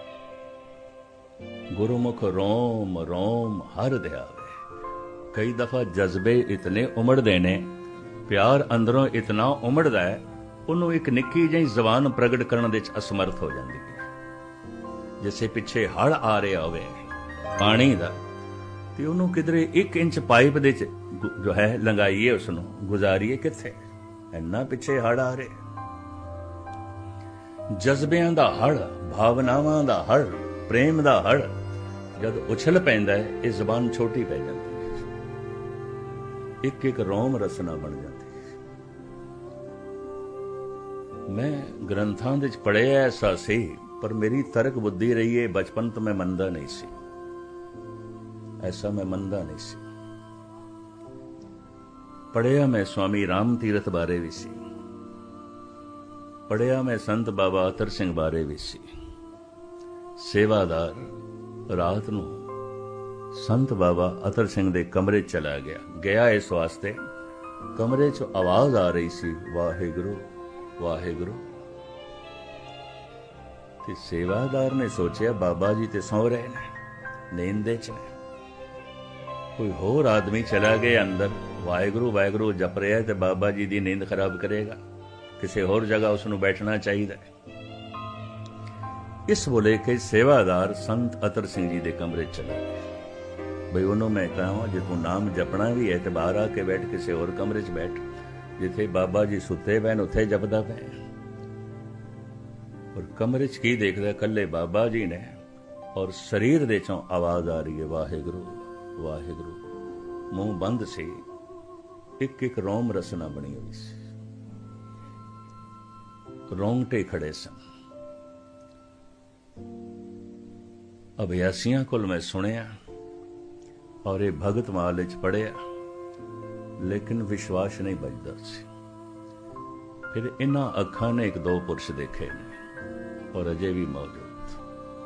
ਗੁਰਮੁਖ ਰੋਮ ਰੋਮ ਹਰ ਧਿਆਵੇ। ਕਈ ਦਫਾ ਜਜ਼ਬੇ ਇਤਨੇ ਉਮੜਦੇ ਨੇ, ਪਿਆਰ ਅੰਦਰੋਂ ਇਤਨਾ ਉਮੜਦਾ ਹੈ, ਉਹਨੂੰ ਇੱਕ ਨਿੱਕੀ ਜਿਹੀ ਜ਼ਬਾਨ ਪ੍ਰਗਟ ਕਰਨ ਦੇ ਚ ਅਸਮਰਥ ਹੋ ਜਾਂਦੀ ਹੈ। ਜਿਸੇ ਪਿੱਛੇ ਹੜ ਆ ਰਿਹਾ ਹੋਵੇ ਪਾਣੀ ਦਾ, ਤੇ ਉਹਨੂੰ ਕਿਧਰੇ ਇੱਕ ਇੰਚ ਪਾਈਪ ਦੇ ਚ ਜੋ ਹੈ ਲੰਗਾਈਏ, ਉਸਨੂੰ ਗੁਜ਼ਾਰੀਏ, ਕਿੱਥੇ? ਇੰਨਾ ਪਿੱਛੇ ਹੜ ਆ ਰਿਹਾ। ਜਜ਼ਬਿਆਂ ਦਾ ਹੜ, ਭਾਵਨਾਵਾਂ ਦਾ ਹੜ, ਪ੍ਰੇਮ ਦਾ ਹੜ ਜਦ ਉਛਲ ਪੈਂਦਾ ਹੈ, ਇਹ ਜ਼ਬਾਨ ਛੋਟੀ ਪੈ ਜਾਂਦੀ ਹੈ, ਇੱਕ ਇੱਕ ਰੋਮ ਰਸਨਾ ਬਣ ਜਾਂਦੀ ਹੈ। ਮੈਂ ਗ੍ਰੰਥਾਂ ਦੇ ਚ ਪੜ੍ਹਿਆ ਐਸਾ ਸੀ, ਪਰ ਮੇਰੀ ਤਰਕ ਬੁੱਧੀ ਰਹੀ ਹੈ, ਬਚਪਨ ਤੋਂ ਮੈਂ ਮੰਨਦਾ ਨਹੀਂ ਸੀ, ਐਸਾ ਮੈਂ ਮੰਨਦਾ ਨਹੀਂ ਸੀ। ਪੜ੍ਹਿਆ ਮੈਂ ਸਵਾਮੀ ਰਾਮ ਤੀਰਥ ਬਾਰੇ ਵੀ ਸੀ, ਪੜ੍ਹਿਆ ਮੈਂ ਸੰਤ ਬਾਬਾ ਅਤਰ ਸਿੰਘ ਬਾਰੇ ਵੀ ਸੀ। ਸੇਵਾਦਾਰ ਰਾਤ ਨੂੰ ਸੰਤ ਬਾਬਾ ਅਤਰ ਸਿੰਘ ਦੇ ਕਮਰੇ ਚਲਾ ਗਿਆ ਗਿਆ ਇਸ ਵਾਸਤੇ, ਕਮਰੇ 'ਚ ਆਵਾਜ਼ ਆ ਰਹੀ ਸੀ, ਵਾਹਿਗੁਰੂ ਵਾਹਿਗੁਰੂ। ਤੇ ਸੇਵਾਦਾਰ ਨੇ ਸੋਚਿਆ ਬਾਬਾ ਜੀ ਤੇ ਸੌਂ ਰਹੇ ਨੇ, ਨੀਂਦ ਦੇ 'ਚ ਨੇ, ਕੋਈ ਹੋਰ ਆਦਮੀ ਚਲਾ ਗਿਆ ਅੰਦਰ, ਵਾਹਿਗੁਰੂ ਵਾਹਿਗੁਰੂ ਜਪ ਰਿਹਾ ਤੇ ਬਾਬਾ ਜੀ ਦੀ ਨੀਂਦ ਖਰਾਬ ਕਰੇਗਾ, ਕਿਸੇ ਹੋਰ ਜਗ੍ਹਾ ਉਸ ਨੂੰ ਬੈਠਣਾ ਚਾਹੀਦਾ। ਇਸ ਬੋਲੇ ਕਿ ਸੇਵਾਦਾਰ ਸੰਤ ਅਤਰ ਸਿੰਘ ਜੀ ਦੇ ਕਮਰੇ ਚਲਾ ਗਿਆ। ਬਈ ਉਹਨੂੰ ਮੈਂ ਕਹਾਂ, ਜੇ ਤੂੰ ਨਾਮ ਜਪਣਾ ਵੀ ਹੈ ਤੇ ਬਾਹਰ ਆ ਕੇ ਬੈਠ, ਕਿਸੇ ਹੋਰ ਕਮਰੇ 'ਚ ਬੈਠ, ਜਿੱਥੇ ਬਾਬਾ ਜੀ ਸੁੱਤੇ ਪਏ ਨੇ ਉੱਥੇ ਜਪਦਾ ਪਏ। ਔਰ ਕਮਰੇ 'ਚ ਕੀ ਦੇਖਦਾ? ਇਕੱਲੇ ਬਾਬਾ ਜੀ ਨੇ, ਔਰ ਸਰੀਰ ਦੇ ਚੋਂ ਆਵਾਜ਼ ਆ ਰਹੀ ਹੈ, ਵਾਹਿਗੁਰੂ ਵਾਹਿਗੁਰੂ। ਮੂੰਹ ਬੰਦ ਸੀ, ਇੱਕ ਇੱਕ ਰੋਮ ਰਸਨਾ ਬਣੀ ਹੋਈ ਸੀ, ਰੋਂਗਟੇ ਖੜੇ ਸਨ। ਅਭਿਆਸੀਆਂ ਕੋਲ ਮੈਂ ਸੁਣਿਆ और ये भगत माल च पढ़िया, लेकिन विश्वास नहीं बजदा सी। फिर इन्हां अखां ने एक दो पुरुष देखे ने और अजे भी मौजूद,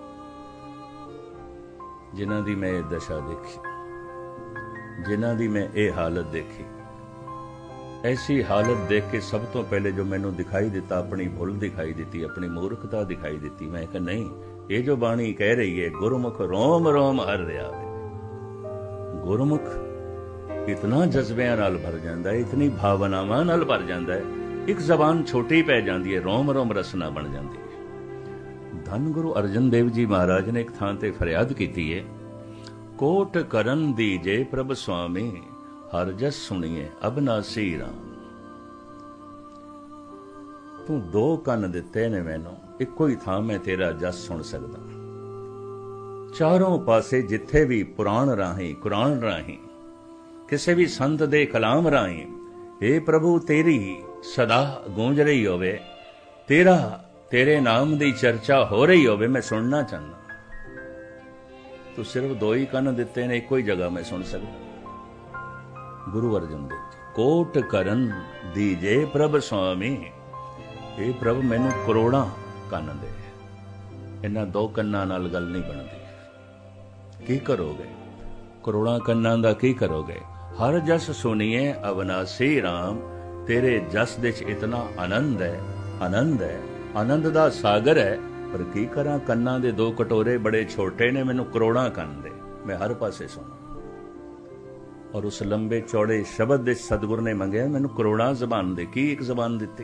जिन्हां दी मैं ये दशा देखी, जिन्हां दी मैं ये हालत देखी। ऐसी हालत देख के सब तो पहले जो मैनू दिखाई दिता, अपनी भुल दिखाई दी, अपनी मूर्खता दिखाई दी। मैं कहा नहीं, ये जो बाणी कह रही है, गुरमुख रोम रोम हर रहा है। गुरमुख इतना जज्बिਆਂ ਨਾਲ भर जाता है, इतनी भावनावां ਨਾਲ भर जाता है, एक जबान छोटी पै जाती है, रोम रोम रसना बन जाती है। धन गुरु अर्जन देव जी महाराज ने एक थां ते फरियाद की है, कोट करन दीजे प्रभ स्वामी, हर जस सुनिए अबनासी राम। तू दो कन दिते ने मैनू, इको ही थां मैं तेरा जस सुन सकदा। चारों पासे जिथे भी पुराण राही, कुरान राही, किसी भी संत दे कलाम राही, हे प्रभु तेरी सदा गूंज रही होवे, तेरा तेरे नाम दी चर्चा हो रही होवे, मैं सुनना चाहना। तो सिर्फ दो ही कन दिते ने, इको ही जगह मैं सुन सकदा। गुरु अर्जन देव जी, कोट करन दीजे प्रभ स्वामी, हे प्रभ मैनू करोड़ां कन दे। इन्हां दो कन्नां नाल गल नहीं बनदी। की करोगे? करोड़ां कन्नां दा की करोगे? हर जस सुनिए अविनाशी राम, तेरे जस दे च इतना आनंद है, आनंद है, आनंद दा सागर है। पर की करा, कन्नां दे दो कटोरे बड़े छोटे ने, मैनू करोड़ां कन दे, मैं हर पासे सुना। और उस लंबे चौड़े शब्द दे सतगुर ने मंगया, मैनू करोड़ां जबान दे। की एक जबान दिती?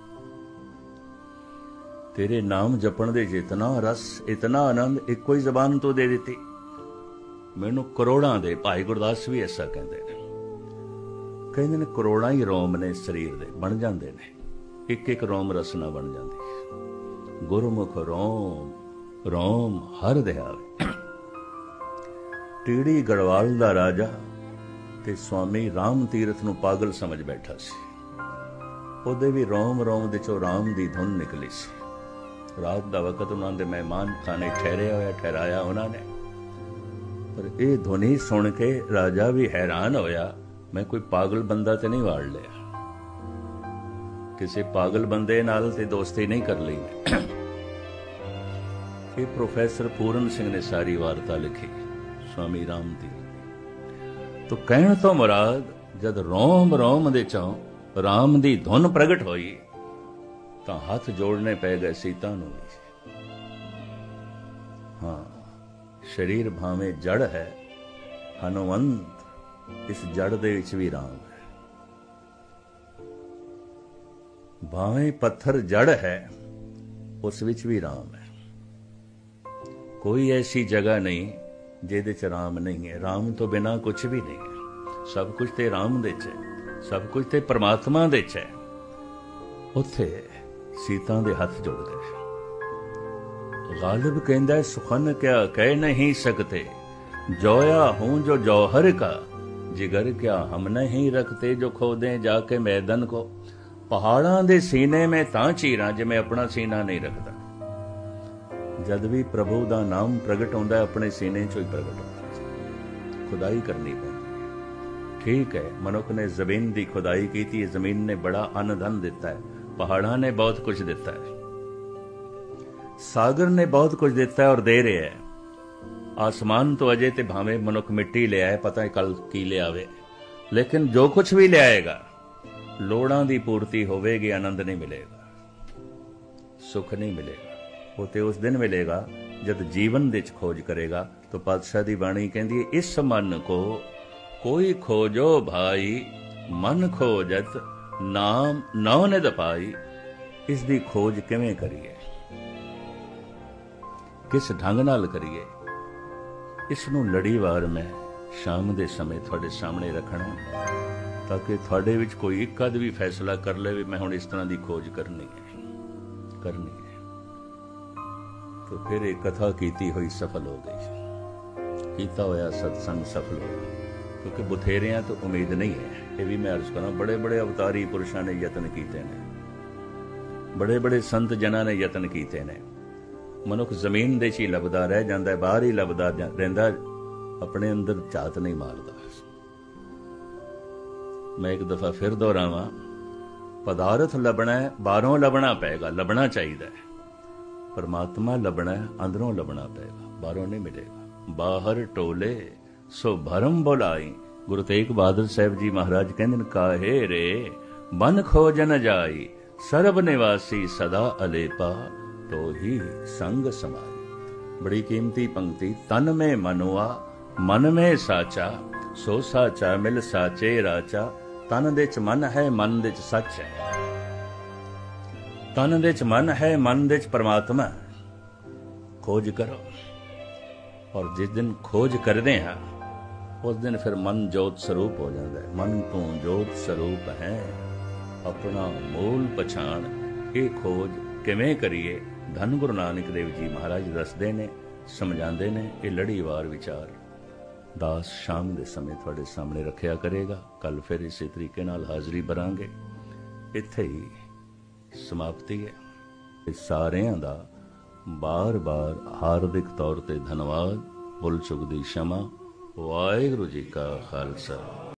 तेरे नाम जपण दे इतना रस, इतना आनंद, इको ही जबान तो दे दी, मैनू करोड़ां दे। भाई गुरदास भी ऐसा कहते हैं, कहते ने करोड़ां ही रोम ने शरीर दे बन जाते ने, एक एक रोम रसना बन जाती। गुरमुख रोम रोम हर दयावे। टीड़ी गढ़वाल दा राजा ते स्वामी राम तीरथ नूं पागल समझ बैठा सी। ਉਹਦੇ भी रोम रोम दे चो राम दी धुन निकली सी। रात दा वकत उन्होंने मेहमान खाने ठहरिया होया, ठहराया उन्होंने, पर यह ध्वनि सुन के राजा भी हैरान होया, मैं कोई पागल बंदा तो नहीं वाड़ लिया, किसी पागल बंदे नाल ते दोस्ती नहीं कर ली। ये प्रोफैसर पूरन सिंह ने सारी वार्ता लिखी स्वामी राम दी। तो कहण तो मुराद, जद रोम रोम दे चों राम दी धुन प्रगट होई, तो हाथ जोड़ने पै गए सीता नूं भी। हाँ, शरीर भावें जड़ है, हनुमंत, इस जड़ दे विच भी राम है। भावें पत्थर जड़ है, उस विच भी राम है। कोई ऐसी जगह नहीं जिहदे च राम नहीं है। राम तो बिना कुछ भी नहीं है। सब कुछ ते राम दे च है, सब कुछ ते परमात्मा दे च है। उत्थे सीता दे हाथ जुड़ गए। गालिब कहंदा, सुखन क्या कह नहीं सकते, जोया हूं जो जौहर का, जिगर क्या हम नहीं रखते, जो खोदें जाके मैदन को। पहाड़ां दे सीने में तां चीरां, जिवें अपना सीना नहीं रखता। जद भी प्रभु दा नाम प्रगट होंदा, अपने सीने चों ही प्रगट होंदा। खुदाई करनी पैंदी। ठीक है, मनुख ने जमीन दी खुदाई की, जमीन ने बड़ा अन्न धन दिता है, पहाड़ां ने बहुत कुछ दिता है, सागर ने बहुत कुछ दिता है और दे रहा है। आसमान तो अजे ते भावें मनुख मिट्टी ले आए, पता है कल की ले आवे, लेकिन जो कुछ भी ले आएगा, लोड़ां दी पूर्ति होवेगी, आनंद नहीं मिलेगा, सुख नहीं मिलेगा। वो ते उस दिन मिलेगा जब जीवन दे खोज करेगा। तो पातशाह दी बाणी कहंदी है, इस मन को कोई खोजो भाई, मन खोजत नाम नौ निध पाई। इस दी खोज किवें करिए, किस ढंग नाल करिए, इसनूं लड़ीवार मैं शाम दे समय तुहाडे सामने रखना, ताकि तुहाडे विच कोई एक अद भी फैसला कर ले, मैं हुण इस तरह दी खोज करनी है, करनी है। तो फिर एक कथा कीती हुई सफल हो गई, कीता होया सत्संग सफल हो, क्योंकि बथेरियां तो उम्मीद नहीं है। ये भी मैं अर्ज करा, बड़े बड़े अवतारी पुरुषों ने यतन किए ने, बड़े बड़े संत जना ने यतन किए ने। मनुख जमीन दे च ही लभदा रह जांदा है, बाहर ही लभदा रहिंदा, ਆਪਣੇ ਅੰਦਰ ਝਾਤ ਨਹੀਂ ਮਾਰਦਾ। ਮੈਂ ਇੱਕ ਦਫਾ ਫਿਰ ਦੁਹਰਾਵਾਂ, ਪਦਾਰਥ ਲੱਭਣਾ ਹੈ, ਬਾਹਰੋਂ ਲੱਭਣਾ ਪਏਗਾ, ਲੱਭਣਾ ਚਾਹੀਦਾ ਹੈ। ਪਰਮਾਤਮਾ ਲੱਭਣਾ ਹੈ, ਅੰਦਰੋਂ ਲੱਭਣਾ ਪਏਗਾ, ਬਾਹਰੋਂ ਨਹੀਂ ਮਿਲੇਗਾ। ਬਾਹਰ ਟੋਲੇ ਸੋ ਭਰਮ ਬੁਲਾਈ। ਗੁਰੂ ਤੇਗ ਬਹਾਦਰ ਸਾਹਿਬ ਜੀ ਮਹਾਰਾਜ ਕਹਿੰਦੇ ਨੇ, ਕਾਹੇ ਰੇ ਬਨ ਖੋਜਨ ਜਾਈ, ਸਰਬ ਨਿਵਾਸੀ ਸਦਾ ਅਲੇਪਾ, ਤੋ ਹੀ ਸੰਗ ਸਮਾਈ। ਬੜੀ ਕੀਮਤੀ ਪੰਕਤੀ। ਤਨ ਮੈਂ ਮਨੁਆ ਮਨ ਮੈਂ ਸਾਚਾ, ਸੋ ਸਾਚਾ ਮਿਲ ਸਾਚੇ ਰਾਚਾ। ਤਨ ਦੇ ਚ ਮਨ ਹੈ, ਮਨ ਦੇ ਚ ਸੱਚ ਹੈ। ਤਨ ਦੇ ਚ ਮਨ ਹੈ, ਮਨ ਦੇ ਚ ਪਰਮਾਤਮਾ। ਖੋਜ ਕਰੋ, ਔਰ ਜਿਸ ਦਿਨ ਖੋਜ ਕਰਦੇ ਹਾਂ ਉਸ ਦਿਨ ਫਿਰ ਮਨ ਜੋਤ ਸਰੂਪ ਹੋ ਜਾਂਦਾ ਹੈ। ਮਨ ਤੋਂ ਜੋਤ ਸਰੂਪ ਹੈ, ਆਪਣਾ ਮੂਲ ਪਛਾਣ। ਇਹ ਖੋਜ ਕਿਵੇਂ ਕਰੀਏ? ਧੰਨ ਗੁਰੂ ਨਾਨਕ ਦੇਵ ਜੀ ਮਹਾਰਾਜ ਦੱਸਦੇ ਨੇ, ਸਮਝਾਉਂਦੇ ਨੇ। ਇਹ ਲੜੀਵਾਰ ਵਿਚਾਰ ਦਾਸ ਸ਼ਾਮ ਦੇ ਸਮੇਂ ਤੁਹਾਡੇ ਸਾਹਮਣੇ ਰੱਖਿਆ ਕਰੇਗਾ। ਕੱਲ ਫਿਰ ਇਸੇ ਤਰੀਕੇ ਨਾਲ ਹਾਜ਼ਰੀ ਭਰਾਂਗੇ। ਇੱਥੇ ਹੀ ਸਮਾਪਤੀ ਹੈ। ਸਾਰਿਆਂ ਦਾ ਬਾਰ-ਬਾਰ ਹਾਰਦਿਕ ਤੌਰ ਤੇ ਧੰਨਵਾਦ। ਭੁੱਲ ਚੁੱਕ ਦੀ क्षमा। ਵਾਹਿਗੁਰੂ ਜੀ ਕਾ ਖਾਲਸਾ।